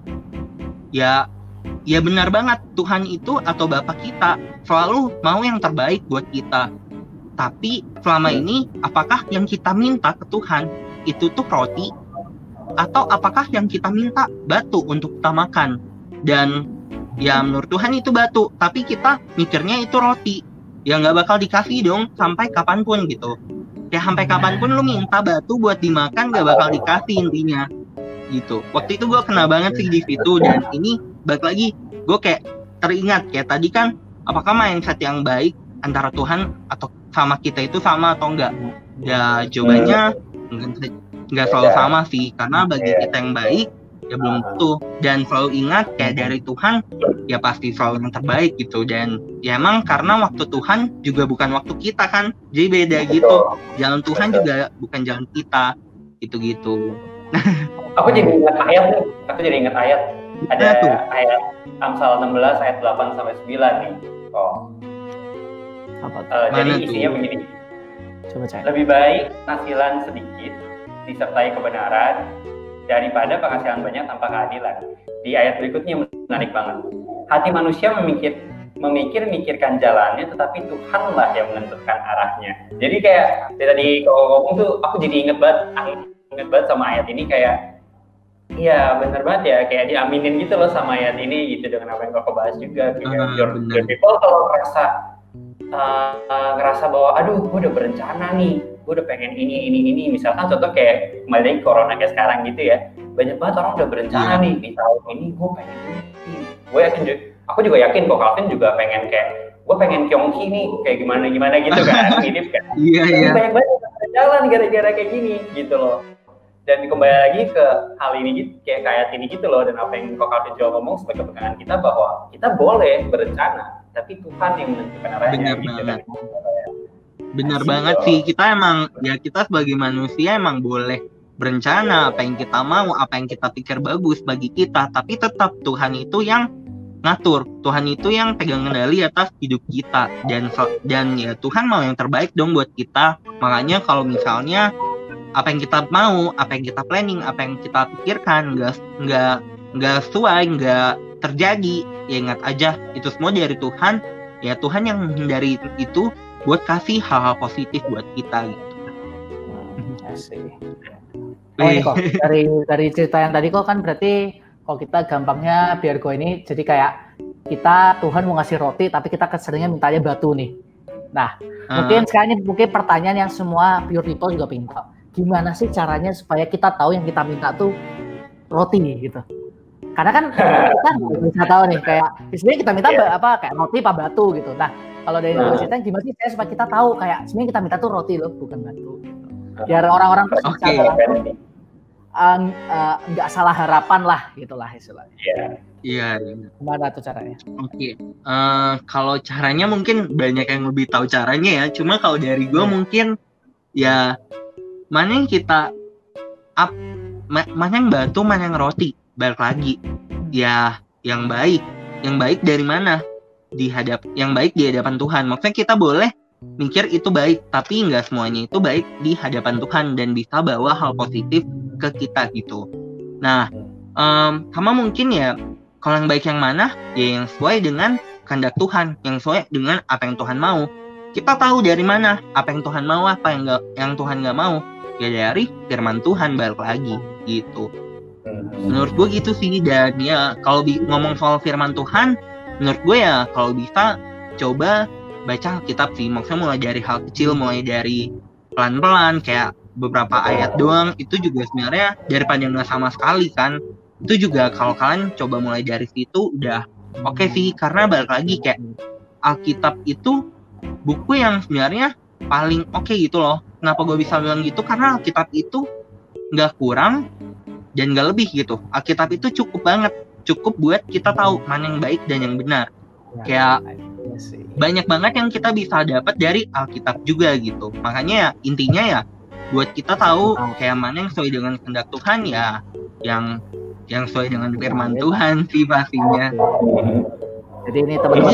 ya benar banget, Tuhan itu atau Bapak kita selalu mau yang terbaik buat kita. Tapi selama ini, apakah yang kita minta ke Tuhan itu tuh roti, atau apakah yang kita minta batu untuk kita makan? Dan ya menurut Tuhan itu batu, tapi kita mikirnya itu roti. Ya nggak bakal dikasih dong sampai kapanpun gitu. Ya sampai kapanpun lu minta batu buat dimakan gak bakal dikasih intinya gitu. Waktu itu gue kena banget sih di situ. Dan ini balik lagi, gue kayak teringat kayak tadi kan, apakah mindset yang baik antara Tuhan atau sama kita itu sama atau enggak? Ya jawabannya nggak selalu sama sih, karena bagi kita yang baik ya belum tentu. Dan selalu ingat kayak dari Tuhan ya pasti selalu yang terbaik gitu. Dan ya emang karena waktu Tuhan juga bukan waktu kita kan, jadi beda gitu. Jalan Tuhan juga bukan jalan kita, gitu-gitu.
Aku jadi ingat ayat. Ada ayat Amsal 16 ayat 8 sampai 9 nih. Jadi isinya begini. Coba cek. Lebih baik nasilan sedikit disertai kebenaran daripada penghasilan banyak tanpa keadilan. Di ayat berikutnya menarik banget. Hati manusia memikirkan jalannya, tetapi Tuhanlah yang menentukan arahnya. Jadi kayak tadi kau ngomong tuh, aku jadi inget banget sama ayat ini, kayak iya benar banget ya, kayak diaminin gitu loh sama ayat ini gitu, dengan apa yang kau bahas juga. Your people kalau ngerasa bahwa aduh gue udah berencana nih, gue udah pengen ini, misalkan contoh kayak kembali lagi corona kayak sekarang gitu ya, banyak banget orang udah berencana nih di tahun ini gue pengen ini. Aku juga yakin kok Calvin juga pengen kayak gue pengen Kyongki nih kayak gimana gitu kan, mirip kan. Iya. Banyak banget jalan gara-gara kayak gini gitu loh. Dan kembali lagi ke hal ini kayak ini gitu loh, dan apa yang kok Calvin juga ngomong sebagai pegangan kita bahwa kita boleh berencana, tapi Tuhan yang menentukan arahnya.
Benar banget sih, kita sebagai manusia emang boleh berencana apa yang kita mau, apa yang kita pikir bagus bagi kita, tapi tetap Tuhan itu yang ngatur, Tuhan itu yang pegang kendali atas hidup kita, dan ya Tuhan mau yang terbaik dong buat kita. Makanya kalau misalnya apa yang kita mau, apa yang kita planning, apa yang kita pikirkan nggak sesuai, nggak terjadi, ya ingat aja itu semua dari Tuhan. Ya Tuhan yang menghindari itu buat kasih hal-hal positif buat kita gitu.
Ini kok dari cerita yang tadi kok kan berarti kalau kita gampangnya biar gue ini jadi kayak Tuhan mau ngasih roti tapi kita seringnya mintanya batu nih. Nah mungkin sekarang ini pertanyaan yang semua pure people juga pengen tahu. Gimana sih caranya supaya kita tahu yang kita minta tuh roti gitu? Karena kan kita bisa tahu nih kayak sebenarnya kita minta kayak roti apa batu gitu. Nah kalau dari cerita gimana sih supaya kita tahu kayak sebenarnya kita minta tuh roti loh bukan batu. Biar orang-orang tuh nggak salah harapan lah gitulah istilahnya.
Iya.
Gimana tuh caranya?
Kalau caranya mungkin banyak yang lebih tahu caranya ya. Cuma kalau dari gue mungkin ya mana yang kita mana yang batu, mana yang roti, balik lagi ya yang baik dari mana, yang baik di hadapan Tuhan. Maksudnya kita boleh mikir itu baik, tapi nggak semuanya itu baik di hadapan Tuhan dan bisa bawa hal positif ke kita gitu. Nah sama mungkin ya kalau yang baik yang mana, ya yang sesuai dengan kehendak Tuhan, yang sesuai dengan apa yang Tuhan mau. Kita tahu dari mana apa yang Tuhan mau, apa yang Tuhan nggak mau, ya dari firman Tuhan balik lagi gitu. Menurut gue gitu sih. Dan ya kalau ngomong soal firman Tuhan, menurut gue ya kalau bisa coba baca Alkitab sih. Maksudnya mulai dari hal kecil, mulai dari pelan-pelan kayak beberapa ayat doang, itu juga sebenarnya daripada nggak sama sekali kan. Itu juga kalau kalian coba mulai dari situ udah oke sih. Karena balik lagi kayak Alkitab itu buku yang sebenarnya paling oke gitu loh. Kenapa gue bisa bilang gitu? Karena Alkitab itu nggak kurang dan nggak lebih gitu. Alkitab itu cukup banget, cukup buat kita tahu mana yang baik dan yang benar. Kayak banyak banget yang kita bisa dapat dari Alkitab juga gitu. Makanya ya intinya ya buat kita tahu kayak mana yang sesuai dengan kehendak Tuhan, ya yang sesuai dengan firman Tuhan sih pastinya.
Jadi ini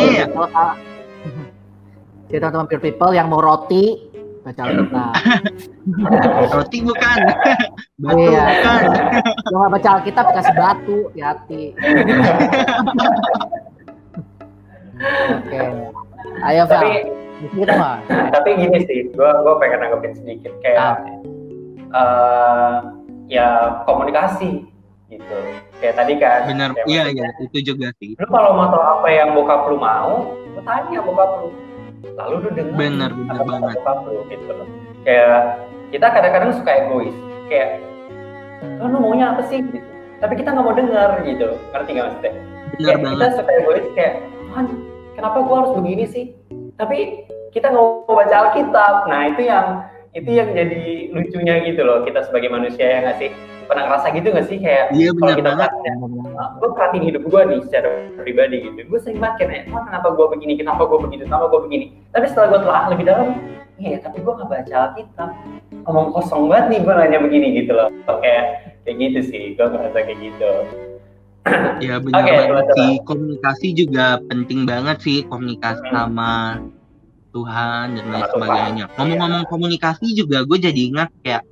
teman-teman pure people yang mau roti baca Alkitab.
Roti bukan, batu bukan.
Cuma baca Alkitab kasih batu, hati. Oke. Ayo Val.
Tapi gini sih, gue pengen nanggepin sedikit kayak ya komunikasi gitu. Kayak tadi kan.
Benar, iya itu juga sih.
Lu kalau mau tahu apa yang bokap lu mau, lu tanya bokap lu. Lalu lu dengar.
Benar banget.
Bokap lu gitu loh. Kayak kita kadang-kadang suka egois. Kayak lu maunya apa sih gitu. Tapi kita nggak mau dengar gitu. Ngerti nggak maksudnya?
Benar banget.
Kita suka egois kayak, Tuhan, kenapa gua harus begini sih? Tapi kita nggak mau baca Alkitab. Nah itu yang jadi lucunya gitu loh, kita sebagai manusia ya nggak sih? Pernah ngerasa gitu nggak sih kayak kalau kita gue perhatiin hidup gue nih secara pribadi gitu, gue sering banget kayak kenapa gue begini, kenapa gue begitu, kenapa gue begini. Tapi setelah gue telah lebih dalam, iya tapi gue nggak baca Alkitab, ngomong kosong banget nih gue nanya begini gitu loh. Kayak gitu sih, gue ngerasa kayak gitu.
Ya benar banget sih, komunikasi juga penting banget sih, komunikasi sama Tuhan dan lain sebagainya. Ngomong-ngomong komunikasi juga gue jadi ingat kayak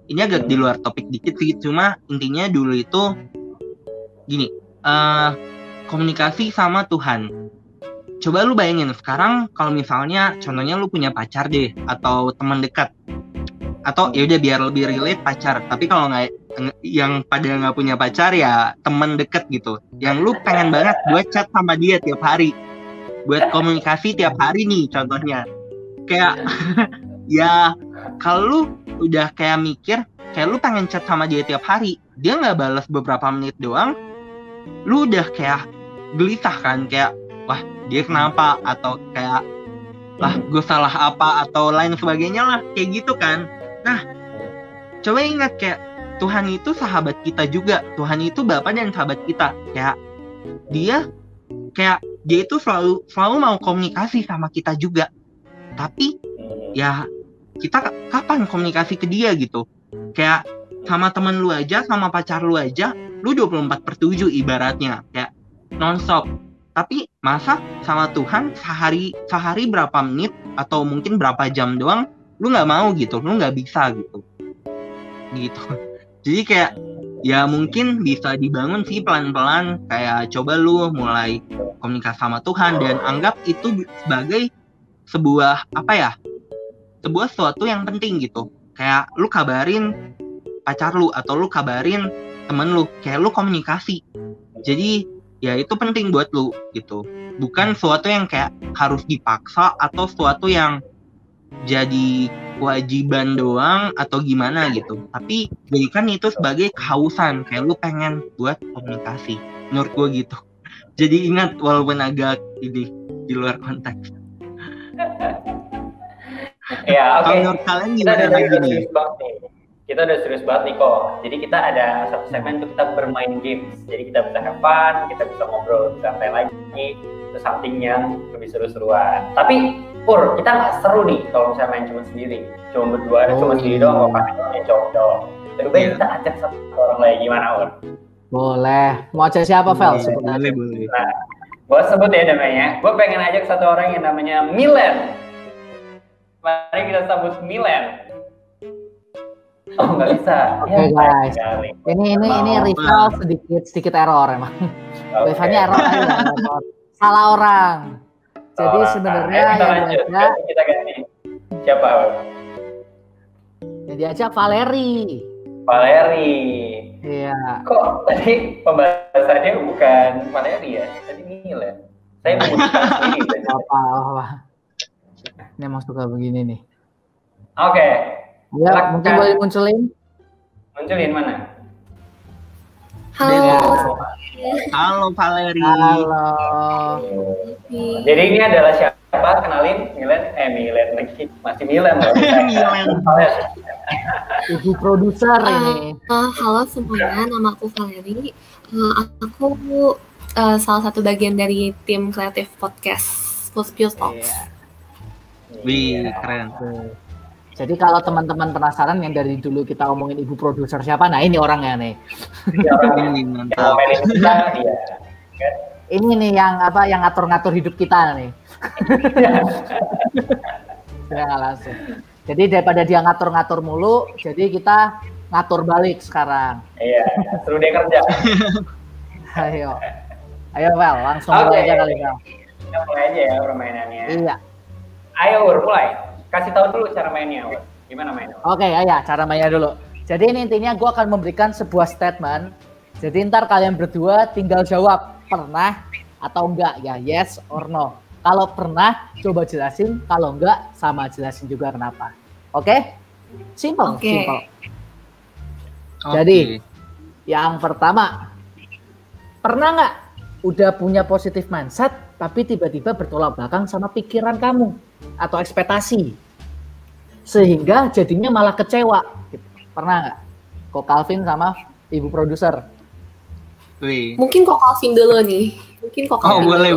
ini agak di luar topik dikit sih, cuma intinya dulu itu gini, komunikasi sama Tuhan. Coba lu bayangin sekarang kalau misalnya contohnya lu punya pacar deh atau teman dekat, atau ya udah biar lebih relate pacar, tapi kalau nggak, yang pada nggak punya pacar ya teman dekat gitu, yang lu pengen banget buat chat sama dia tiap hari, buat komunikasi tiap hari nih contohnya, kayak ya kalau lu udah kayak mikir kayak lu pengen chat sama dia tiap hari, dia nggak balas beberapa menit doang, lu udah kayak gelisah kan, kayak wah dia kenapa, atau kayak lah gue salah apa atau lain sebagainya lah kayak gitu kan. Nah coba ingat kayak Tuhan itu sahabat kita juga, Tuhan itu Bapa dan sahabat kita, kayak dia itu selalu mau komunikasi sama kita juga, tapi ya kita kapan komunikasi ke dia gitu. Kayak sama temen lu aja, sama pacar lu aja, lu 24/7 ibaratnya, kayak nonstop. Tapi masa sama Tuhan sehari berapa menit atau mungkin berapa jam doang lu nggak mau gitu, lu nggak bisa gitu. Jadi kayak ya mungkin bisa dibangun sih pelan-pelan, kayak coba lu mulai komunikasi sama Tuhan dan anggap itu sebagai sebuah sesuatu yang penting gitu. Kayak lu kabarin pacar lu atau lu kabarin temen lu, kayak lu komunikasi. Jadi ya itu penting buat lu gitu, bukan sesuatu yang kayak harus dipaksa atau sesuatu yang jadi kewajiban doang atau gimana gitu, tapi jadikan itu sebagai kehausan, kayak lu pengen buat komunikasi, menurut gue gitu. Jadi ingat walaupun agak ini di luar konteks.
Ya oke.
Menurut kalian gimana lagi nih?
Kita udah serius banget nih kok. Jadi kita ada satu segmen untuk kita bermain games. Jadi kita bisa have fun, kita bisa ngobrol sampai lagi, itu something yang lebih seru-seruan. Tapi Pur, kita nggak seru nih kalau misalnya main cuma sendiri, cuma berdua, cuma sendiri doang, pakai cowok doang. Lebih baik kita ajak satu orang lagi, gimana Pur?
Boleh. Mau ajak siapa, Vel?
Boleh.
Nah, gue sebut ya namanya. Gue pengen ajak satu orang yang namanya Milen. Mari kita sambut Milen. Oh nggak bisa.
Oke guys. Ini rival sedikit error emang. Biasanya error aja. Salah orang. Jadi sebenarnya yang
kita ganti. Siapa?
Yang diajak Valeri. Iya.
Kok tadi pembahasannya bukan Valeri ya? Tadi Milen. Saya memutuskan sendiri.
Apa? Ini emang suka begini nih.
Oke.
Ya, mungkin boleh munculin
mana?
Halo Valeri.
Halo.
Jadi ini adalah siapa? Kenalin, Milen lagi, masih Milen loh.
Milen.
Ibu produser ini.
Halo semuanya, nama aku Valeri. Aku salah satu bagian dari tim kreatif podcast Pulse Talks.
Wih, keren.
Jadi kalau teman-teman penasaran yang dari dulu kita omongin ibu produser siapa, nah ini orangnya nih.
Ini mantap.
Ini nih yang ngatur-ngatur hidup kita nih. Ya nggak langsung. Jadi daripada dia ngatur-ngatur mulu, jadi kita ngatur balik sekarang.
Iya, seru deh kerja.
Ayo Vel, langsung mulai aja kali Vel.
Kita mulai aja ya permainannya.
Iya.
Ayo mulai. Kasih tahu dulu cara mainnya, gimana mainnya?
Oke, ya cara mainnya dulu. Jadi ini intinya gue akan memberikan sebuah statement. Jadi ntar kalian berdua tinggal jawab pernah atau enggak ya, yes or no. Kalau pernah, coba jelasin. Kalau enggak, sama jelasin juga kenapa. Oke? Simple. Jadi yang pertama, pernah nggak udah punya positive mindset, tapi tiba-tiba bertolak belakang sama pikiran kamu atau ekspektasi, sehingga jadinya malah kecewa. Pernah nggak? Kok Calvin sama ibu produser?
Mungkin kok Calvin dulu nih.
Boleh.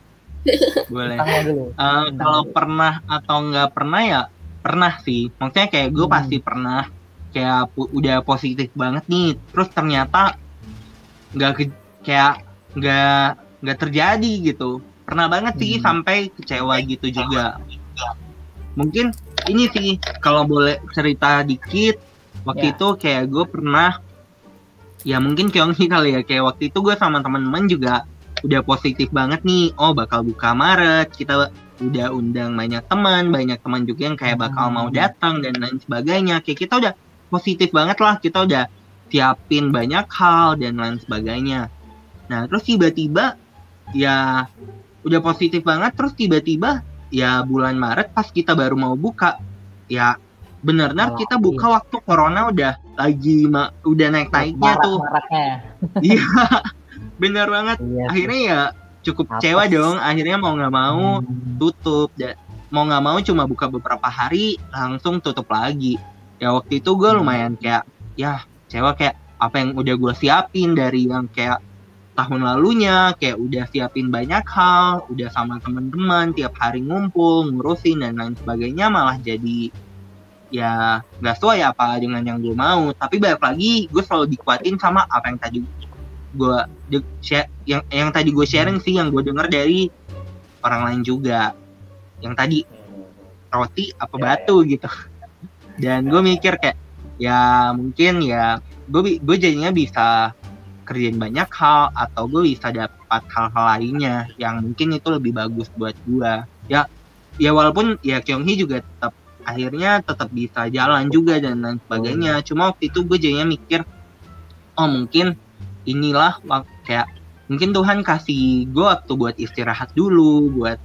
Dulu.
Kalau pernah atau nggak pernah ya pernah sih. Maksudnya kayak gue pasti pernah kayak udah positif banget nih, terus ternyata nggak terjadi gitu. Pernah banget sih sampai kecewa gitu juga. Mungkin ini sih kalau boleh cerita dikit, Waktu
Ya.
itu kayak gue pernah, ya mungkin Kyunghi kali ya, kayak waktu itu gue sama teman-teman juga udah positif banget nih, oh bakal buka Maret, kita udah undang banyak teman juga yang kayak bakal mau datang dan lain sebagainya, kayak kita udah positif banget lah, kita udah siapin banyak hal dan lain sebagainya. Nah terus tiba-tiba ya udah positif banget, terus tiba-tiba ya bulan Maret pas kita baru mau buka, ya benar-benar kita buka waktu corona udah lagi udah naik-naiknya tuh.
Maraknya.
Iya, benar banget.
Iya,
akhirnya ya cukup kecewa dong. Akhirnya mau nggak mau tutup. Mau nggak mau cuma buka beberapa hari langsung tutup lagi. Ya waktu itu gue lumayan kayak ya kecewa, kayak apa yang udah gue siapin dari yang kayak tahun lalunya, kayak udah siapin banyak hal, udah sama teman-teman tiap hari ngumpul, ngurusin dan lain sebagainya, malah jadi ya nggak sesuai apa dengan yang gue mau. Tapi balik lagi gue selalu dikuatin sama apa yang tadi gue yang tadi gue sharing sih, yang gue dengar dari orang lain juga, yang tadi roti apa batu gitu. Dan gue mikir kayak ya mungkin ya gue jadinya bisa kerjain banyak hal, atau gue bisa dapat hal-hal lainnya yang mungkin itu lebih bagus buat gue. Ya walaupun ya Kyunghi juga akhirnya tetap bisa jalan juga dan lain sebagainya. Cuma waktu itu gue jadinya mikir, oh mungkin inilah kayak mungkin Tuhan kasih gue waktu buat istirahat dulu, buat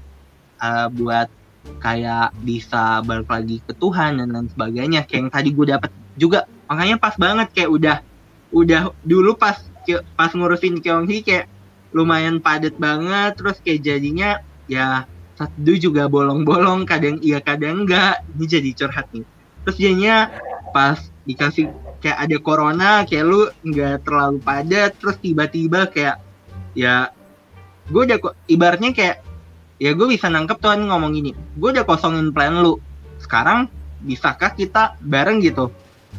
kayak bisa balik lagi ke Tuhan dan lain sebagainya. Kayak yang tadi gue dapet juga, makanya pas banget kayak udah dulu pas ngurusin Kyunghi kayak lumayan padat banget, terus kayak jadinya ya satu juga bolong-bolong, kadang iya kadang enggak. Ini jadi curhat nih. Terus jadinya pas dikasih kayak ada corona, kayak lu nggak terlalu padat, terus tiba-tiba kayak ya gue udah ibaratnya kayak ya gue bisa nangkep Tuhan ngomong gini, gue udah kosongin plan lu, sekarang bisakah kita bareng gitu.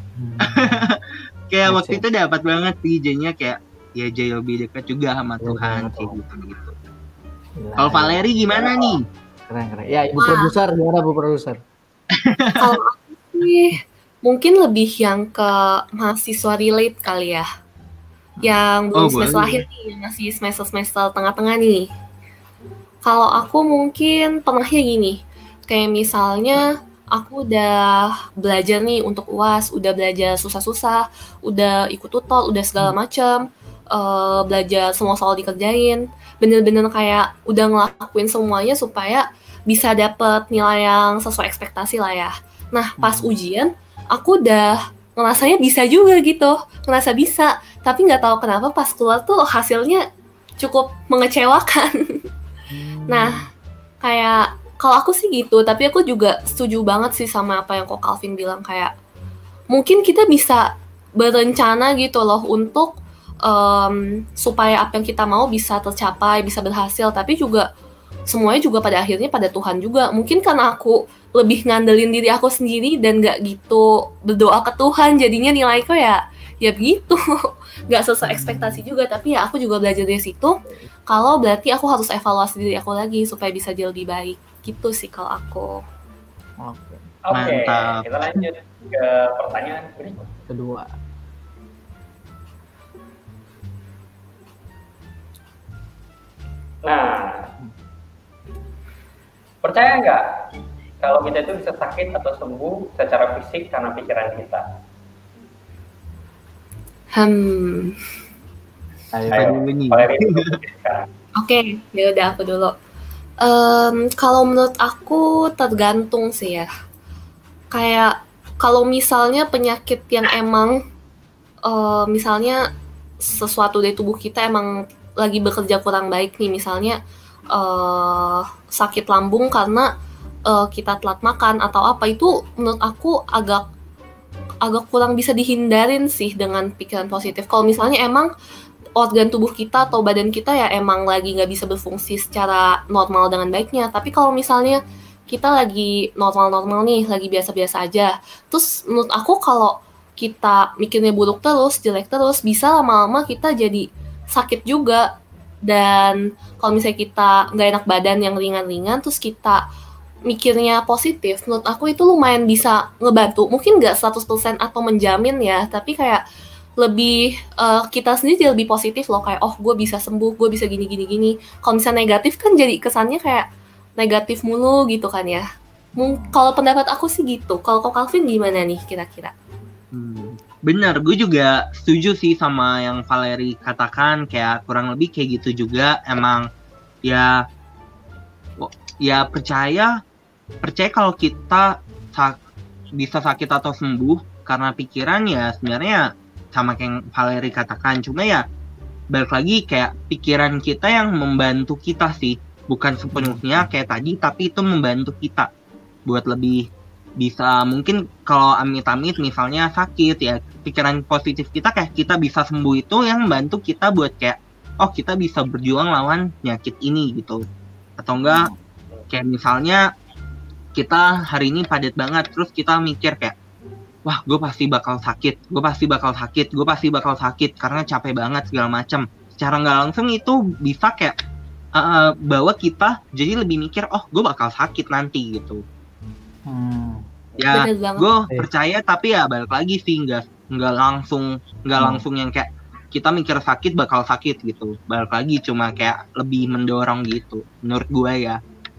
Kayak waktu itu dapat banget sih, jadinya kayak ya jadi lebih dekat juga sama Tuhan kayak gitu. Kalau Valeri gimana nih?
Keren. Ya, Ibu Produser, gimana Bu Produser?
Kalau aku sih mungkin lebih yang ke mahasiswa relate kali ya. Yang belum semester akhir nih, masih semester tengah-tengah nih. Kalau aku mungkin pernahnya gini, kayak misalnya aku udah belajar nih untuk UAS, udah belajar susah-susah, udah ikut tutor, udah segala macam, belajar semua soal dikerjain, bener-bener kayak udah ngelakuin semuanya supaya bisa dapet nilai yang sesuai ekspektasi lah ya. Nah pas ujian, aku udah ngerasanya bisa juga gitu, ngerasa bisa, tapi nggak tahu kenapa pas keluar tuh hasilnya cukup mengecewakan. Nah, kayak kalau aku sih gitu, tapi aku juga setuju banget sih sama apa yang Kok Calvin bilang, kayak mungkin kita bisa berencana gitu loh untuk supaya apa yang kita mau bisa tercapai, bisa berhasil, tapi juga semuanya juga pada akhirnya pada Tuhan juga. Mungkin karena aku lebih ngandelin diri aku sendiri dan gak gitu berdoa ke Tuhan, jadinya nilaiku ya begitu, gak sesuai ekspektasi juga. Tapi ya aku juga belajar dari situ, kalau berarti aku harus evaluasi diri aku lagi supaya bisa jadi lebih baik. Gitu sih kalau aku.
Oke,
Mantap.
kita lanjut ke pertanyaan
kedua.
Nah, percaya nggak kalau kita itu bisa sakit atau sembuh secara fisik karena pikiran kita?
Oke, ya udah aku dulu. Kalau menurut aku tergantung sih ya. Kayak kalau misalnya penyakit yang emang misalnya sesuatu dari tubuh kita emang lagi bekerja kurang baik nih, misalnya sakit lambung karena kita telat makan atau apa, itu menurut aku agak kurang bisa dihindarin sih dengan pikiran positif. Kalau misalnya emang organ tubuh kita atau badan kita ya emang lagi nggak bisa berfungsi secara normal dengan baiknya. Tapi kalau misalnya kita lagi normal-normal nih, lagi biasa-biasa aja, terus menurut aku kalau kita mikirnya buruk terus, jelek terus, bisa lama-lama kita jadi sakit juga. Dan kalau misalnya kita nggak enak badan yang ringan-ringan, terus kita mikirnya positif, menurut aku itu lumayan bisa ngebantu. Mungkin nggak 100% atau menjamin ya, tapi kayak lebih kita sendiri lebih positif loh, kayak oh gue bisa sembuh, gue bisa gini. Kalau misalnya negatif kan jadi kesannya kayak negatif mulu gitu kan ya. Kalau pendapat aku sih gitu. Kalau Calvin gimana nih kira-kira?
Bener, gue juga setuju sih sama yang Valerie katakan, kayak kurang lebih kayak gitu juga. Emang ya percaya kalau kita bisa sakit atau sembuh karena pikiran, ya sebenarnya sama kayak yang Valerie katakan. Cuma ya balik lagi kayak pikiran kita yang membantu kita sih, bukan sepenuhnya kayak tadi, tapi itu membantu kita buat lebih bisa, mungkin kalau amit-amit misalnya sakit, ya pikiran positif kita kayak kita bisa sembuh itu yang membantu kita buat kayak oh kita bisa berjuang lawan penyakit ini gitu. Atau enggak kayak misalnya kita hari ini padat banget, terus kita mikir kayak wah gue pasti bakal sakit karena capek banget segala macam. Secara nggak langsung itu bisa kayak bawa kita jadi lebih mikir oh gue bakal sakit nanti gitu. Ya gue percaya, tapi ya balik lagi sih nggak langsung yang kayak kita mikir sakit bakal sakit gitu. Balik lagi cuma kayak lebih mendorong gitu menurut gue ya.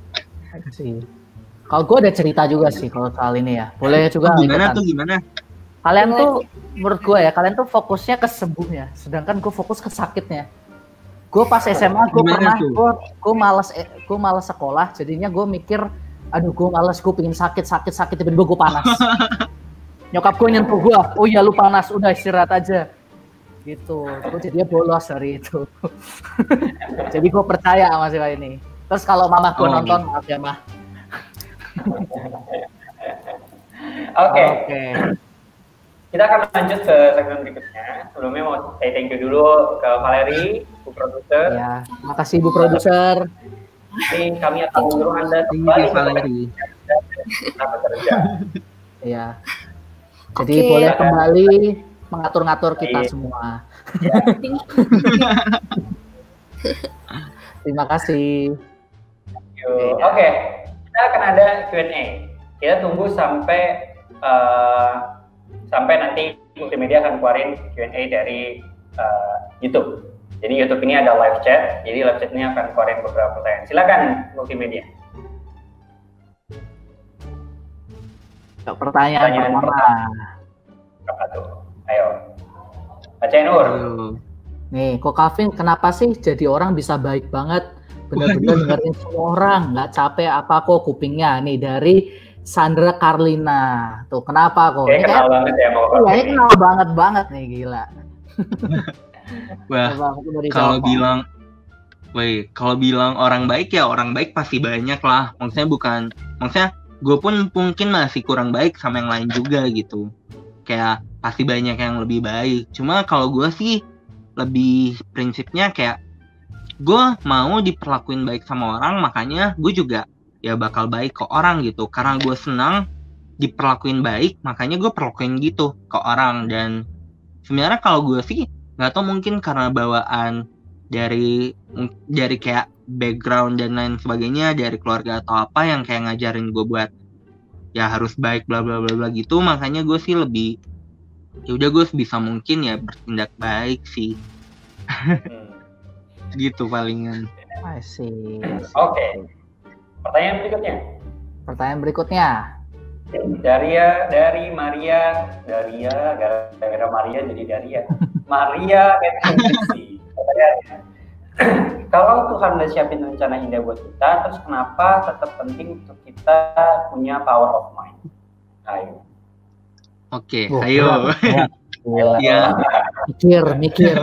Kalau gue ada cerita juga sih kalau soal ini ya. Boleh juga.
Gimana?
Kalian tuh menurut gue ya, kalian tuh fokusnya ke sembuhnya, sedangkan gue fokus ke sakitnya. Gue pas SMA gue malas sekolah, jadinya gue mikir, aduh gue malas, gue pengen sakit, tiba-tiba gue panas. Nyokap gue nyentuh gue, oh iya lu panas, udah istirahat aja. Gitu, gue jadinya bolos dari itu. Jadi gue percaya sama sila ini. Terus kalau mama gue nonton, maaf ya mah.
Oke. Kita akan lanjut ke segmen berikutnya. Sebelumnya mau say thank you dulu ke Valerie, Bu Produser.
Ya, makasih Bu Produser.
Ini kami akan menyuruh Anda kembali
Valerie.
bekerja.
Iya. Jadi boleh kembali mengatur-ngatur kita semua. Terima kasih.
Oke. Kita akan ada Q&A. Kita tunggu sampai nanti Multimedia akan keluarin Q&A dari YouTube. Jadi YouTube ini ada live chat, jadi live chat ini akan keluarin beberapa pertanyaan. Silakan Multimedia.
Pertanyaan pertama.
Apa tuh? Ayo. Bacain Nur.
Nih, kok Calvin kenapa sih jadi orang bisa baik banget? Benar-benar dengerin semua orang, nggak capek apa kok kupingnya. Nih dari Sandra Carlina. Tuh kenapa kok?
Ini kenal banget ya mau Calvin.
Iya, kenal banget nih, gila.
Wah, kalau bilang orang baik ya orang baik pasti banyak lah. Maksudnya gue pun mungkin masih kurang baik sama yang lain juga gitu. Kayak pasti banyak yang lebih baik. Cuma kalau gue sih lebih prinsipnya kayak gue mau diperlakuin baik sama orang, makanya gue juga ya bakal baik ke orang gitu. Karena gue senang diperlakuin baik, makanya gue perlakuin gitu ke orang. Dan sebenarnya kalau gue sih nggak tahu, mungkin karena bawaan dari kayak background dan lain sebagainya dari keluarga atau apa yang kayak ngajarin gue buat ya harus baik bla bla bla bla gitu. Makanya gue sih lebih ya udah gue sebisa mungkin ya bertindak baik sih. Gitu palingan.
Masih.
Oke. Pertanyaan berikutnya. Dari Maria, gara-gara Maria jadi Daria. Maria Etensi. Kalau Tuhan udah siapin rencana indah buat kita, terus kenapa tetap penting untuk kita punya power of mind? Ayo.
Oke, ayo.
Ya. Mikir.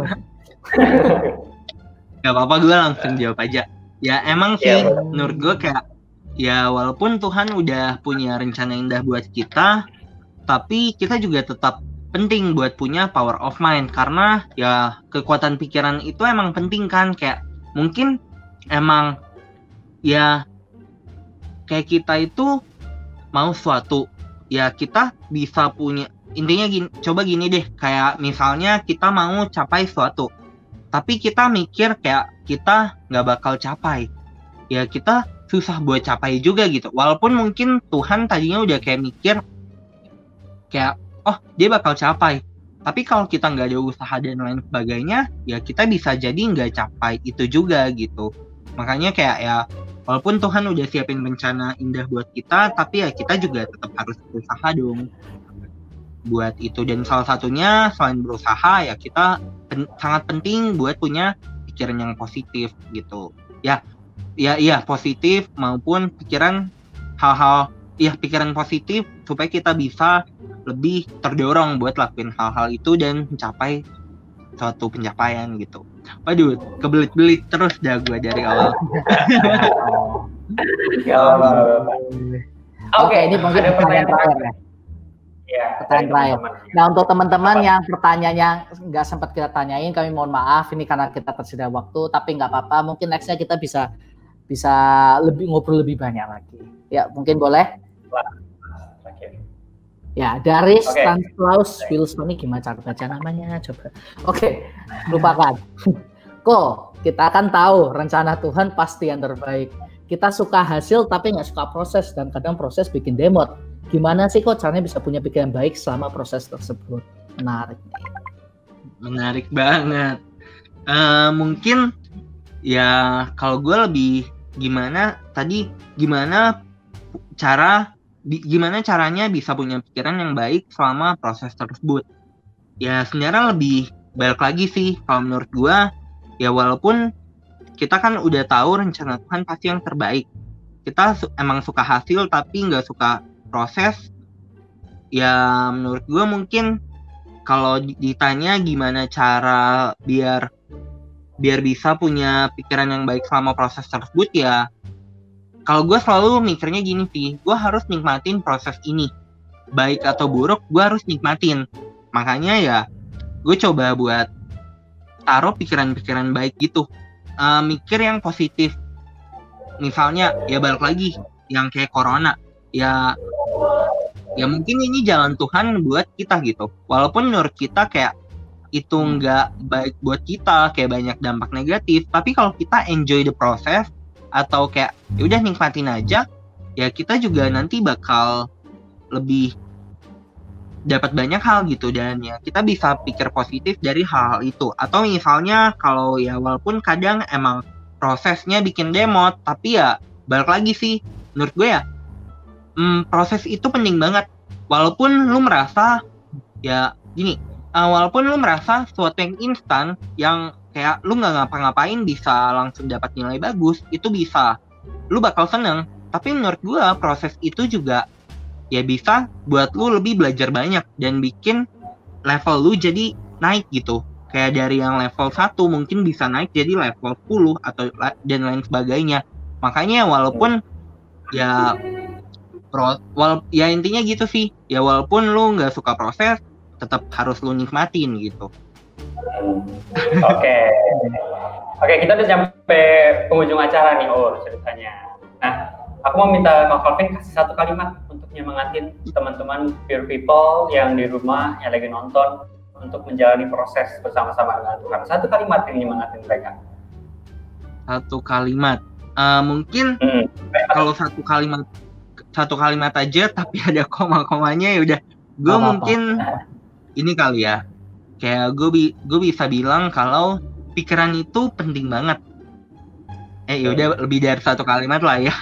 Gak apa-apa, gue langsung jawab aja. Ya emang sih, menurut gue kayak ya walaupun Tuhan udah punya rencana indah buat kita, tapi kita juga tetap penting buat punya power of mind. Karena ya kekuatan pikiran itu emang penting kan. Kayak mungkin emang ya kayak kita itu mau suatu, ya kita bisa punya. Intinya coba gini deh, kayak misalnya kita mau capai suatu, tapi kita mikir kayak kita nggak bakal capai. Ya kita susah buat capai juga gitu. Walaupun mungkin Tuhan tadinya udah kayak mikir kayak oh dia bakal capai, tapi kalau kita nggak ada usaha dan lain sebagainya, ya kita bisa jadi nggak capai itu juga gitu. Makanya kayak ya walaupun Tuhan udah siapin rencana indah buat kita, tapi ya kita juga tetap harus berusaha dong buat itu. Dan salah satunya selain berusaha ya kita sangat penting buat punya pikiran yang positif gitu. Ya positif maupun pikiran hal-hal pikiran positif supaya kita bisa lebih terdorong buat lakuin hal-hal itu dan mencapai suatu pencapaian gitu. Waduh, kebelit-belit terus dah gue dari awal.
Oke, ini mungkin pertanyaan terakhir ya.
Ya,
pertanyaan terakhir. Nah, untuk teman-teman yang pertanyaannya nggak sempat kita tanyain, kami mohon maaf ini karena kita tersedia waktu, tapi nggak apa-apa. Mungkin nextnya kita bisa ngobrol lebih banyak lagi. Ya, mungkin boleh. Ya, dari Stanislaus Wilson, ini gimana cara baca namanya? Coba. Oke, lupakan. Kok kita kan tahu rencana Tuhan pasti yang terbaik. Kita suka hasil tapi nggak suka proses, dan kadang proses bikin demot. Gimana sih kok caranya bisa punya pikiran baik selama proses tersebut? Menarik
banget. Mungkin ya kalau gue lebih gimana caranya bisa punya pikiran yang baik selama proses tersebut. Ya sebenarnya lebih balik lagi sih kalau menurut gue, ya walaupun kita kan udah tahu rencana Tuhan pasti yang terbaik, kita emang suka hasil tapi nggak suka proses. Ya menurut gue mungkin kalau ditanya gimana cara biar bisa punya pikiran yang baik selama proses tersebut, ya kalau gue selalu mikirnya gini sih, gue harus nikmatin proses ini, baik atau buruk gue harus nikmatin. Makanya ya gue coba buat taruh pikiran-pikiran baik gitu, mikir yang positif. Misalnya ya balik lagi yang kayak corona, ya mungkin ini jalan Tuhan buat kita gitu, walaupun menurut kita kayak itu nggak baik buat kita, kayak banyak dampak negatif, tapi kalau kita enjoy the process atau kayak ya udah nikmatin aja, ya kita juga nanti bakal lebih dapat banyak hal gitu, dan ya kita bisa pikir positif dari hal-hal itu. Atau misalnya kalau ya walaupun kadang emang prosesnya bikin demot, tapi ya balik lagi sih menurut gue ya proses itu penting banget. Walaupun lu merasa ya gini, walaupun lu merasa sesuatu yang instan yang kayak lu nggak ngapa-ngapain bisa langsung dapat nilai bagus, itu bisa lu bakal seneng, tapi menurut gue proses itu juga ya bisa buat lu lebih belajar banyak dan bikin level lu jadi naik gitu. Kayak dari yang level 1 mungkin bisa naik jadi level 10 atau dan lain sebagainya. Makanya walaupun ya intinya gitu sih, ya walaupun lu nggak suka proses, tetap harus lu nikmatin gitu.
Oke, kita udah sampai penghujung acara nih, ceritanya. Nah, aku mau minta Kak Calvin kasih satu kalimat untuk nyemangatin teman-teman Pure People yang di rumah yang lagi nonton untuk menjalani proses bersama-sama dengan Tuhan. Satu kalimat yang nyemangatin mereka.
Satu kalimat, mungkin kalau satu kalimat aja tapi ada koma-komanya ya udah. Gue mungkin ini kali ya, kayak gue bisa bilang kalau pikiran itu penting banget. Yaudah lebih dari satu kalimat lah ya.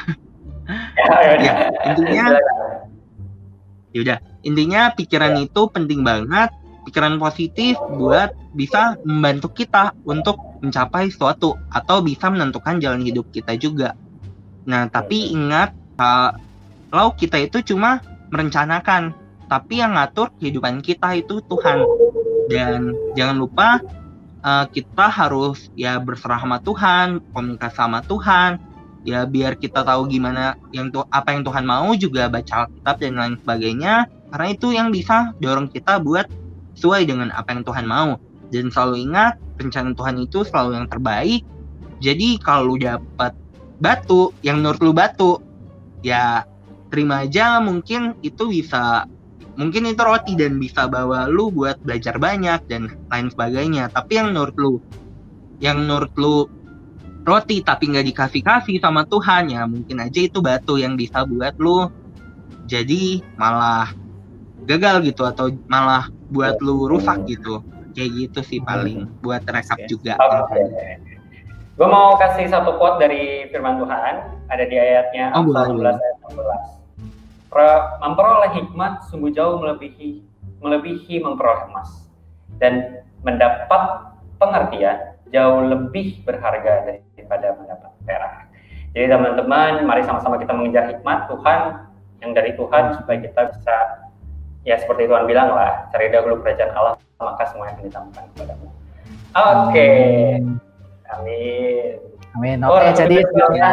Intinya pikiran itu penting banget. Pikiran positif buat bisa membantu kita untuk mencapai sesuatu atau bisa menentukan jalan hidup kita juga. Nah tapi ingat, kalau kita itu cuma merencanakan, tapi yang ngatur kehidupan kita itu Tuhan. Dan jangan lupa kita harus ya berserah sama Tuhan, komunikasi sama Tuhan, ya biar kita tahu gimana apa yang Tuhan mau, juga baca Alkitab dan lain sebagainya, karena itu yang bisa dorong kita buat sesuai dengan apa yang Tuhan mau. Dan selalu ingat, rencana Tuhan itu selalu yang terbaik. Jadi kalau lu dapat batu yang menurut lu batu, ya terima aja, mungkin itu roti dan bisa bawa lu buat belajar banyak dan lain sebagainya. Tapi yang menurut lu roti tapi nggak dikasih sama Tuhan, ya mungkin aja itu batu yang bisa buat lu jadi malah gagal gitu, atau malah buat lu rusak gitu. Kayak gitu sih paling, buat recap juga.
Gue mau kasih satu quote dari firman Tuhan, ada di ayatnya Amsal 11 ayat 16. Memperoleh hikmat sungguh jauh melebihi memperoleh emas, dan mendapat pengertian jauh lebih berharga daripada mendapat perak. Jadi teman-teman, mari sama-sama kita mengejar hikmat Tuhan, yang dari Tuhan, supaya kita bisa, ya seperti Tuhan bilang lah, cari dahulu kerajaan Allah, maka semua yang ditambahkan kepadamu. Oke. Amin.
Oke, jadi sebelumnya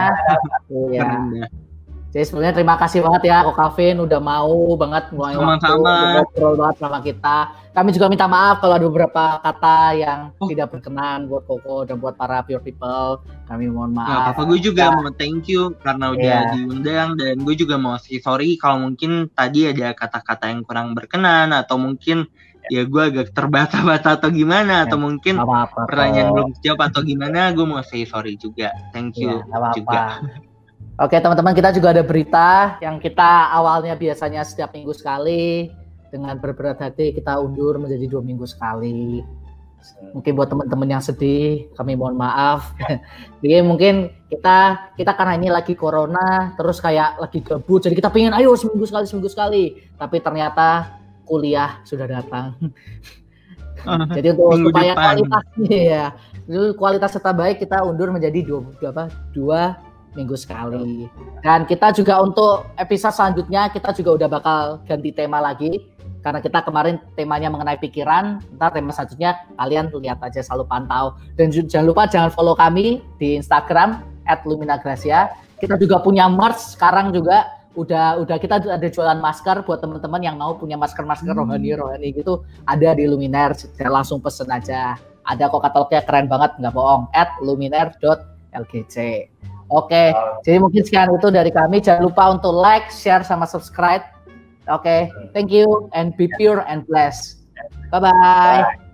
jadi sebenarnya terima kasih banget ya Kok Kavin udah mau banget mulai ngobrol banget sama kita. Kami juga minta maaf kalau ada beberapa kata yang tidak berkenan buat Koko dan buat para pure people. Kami mohon maaf.
Gue juga mau thank you karena udah diundang, dan gue juga mau sorry kalau mungkin tadi ada kata-kata yang kurang berkenan, atau mungkin ya gue agak terbata-bata atau gimana, atau mungkin pertanyaan belum jawab atau gimana. Gue mau sorry juga. Thank you juga.
Oke teman-teman, kita juga ada berita yang kita awalnya biasanya setiap minggu sekali, dengan berberat hati kita undur menjadi 2 minggu sekali. Mungkin buat teman-teman yang sedih, kami mohon maaf. Jadi mungkin kita karena ini lagi corona, terus kayak lagi gabut, jadi kita pengen ayo seminggu sekali. Tapi ternyata kuliah sudah datang. Jadi untuk supaya kualitasnya kualitas tetap baik, kita undur menjadi 2 minggu sekali. Dan kita juga untuk episode selanjutnya kita juga udah bakal ganti tema lagi, karena kita kemarin temanya mengenai pikiran. Ntar tema selanjutnya kalian lihat aja, selalu pantau. Dan jangan lupa follow kami di Instagram @luminagracia. Kita juga punya merch sekarang juga, udah kita ada jualan masker buat teman-teman yang mau punya masker rohani gitu, ada di Luminaire. Langsung pesen aja, ada kok katalognya keren banget, nggak bohong, @luminaire.lgc. Oke, jadi mungkin sekian itu dari kami. Jangan lupa untuk like, share, sama subscribe. Oke, thank you and be pure and blessed. Bye-bye.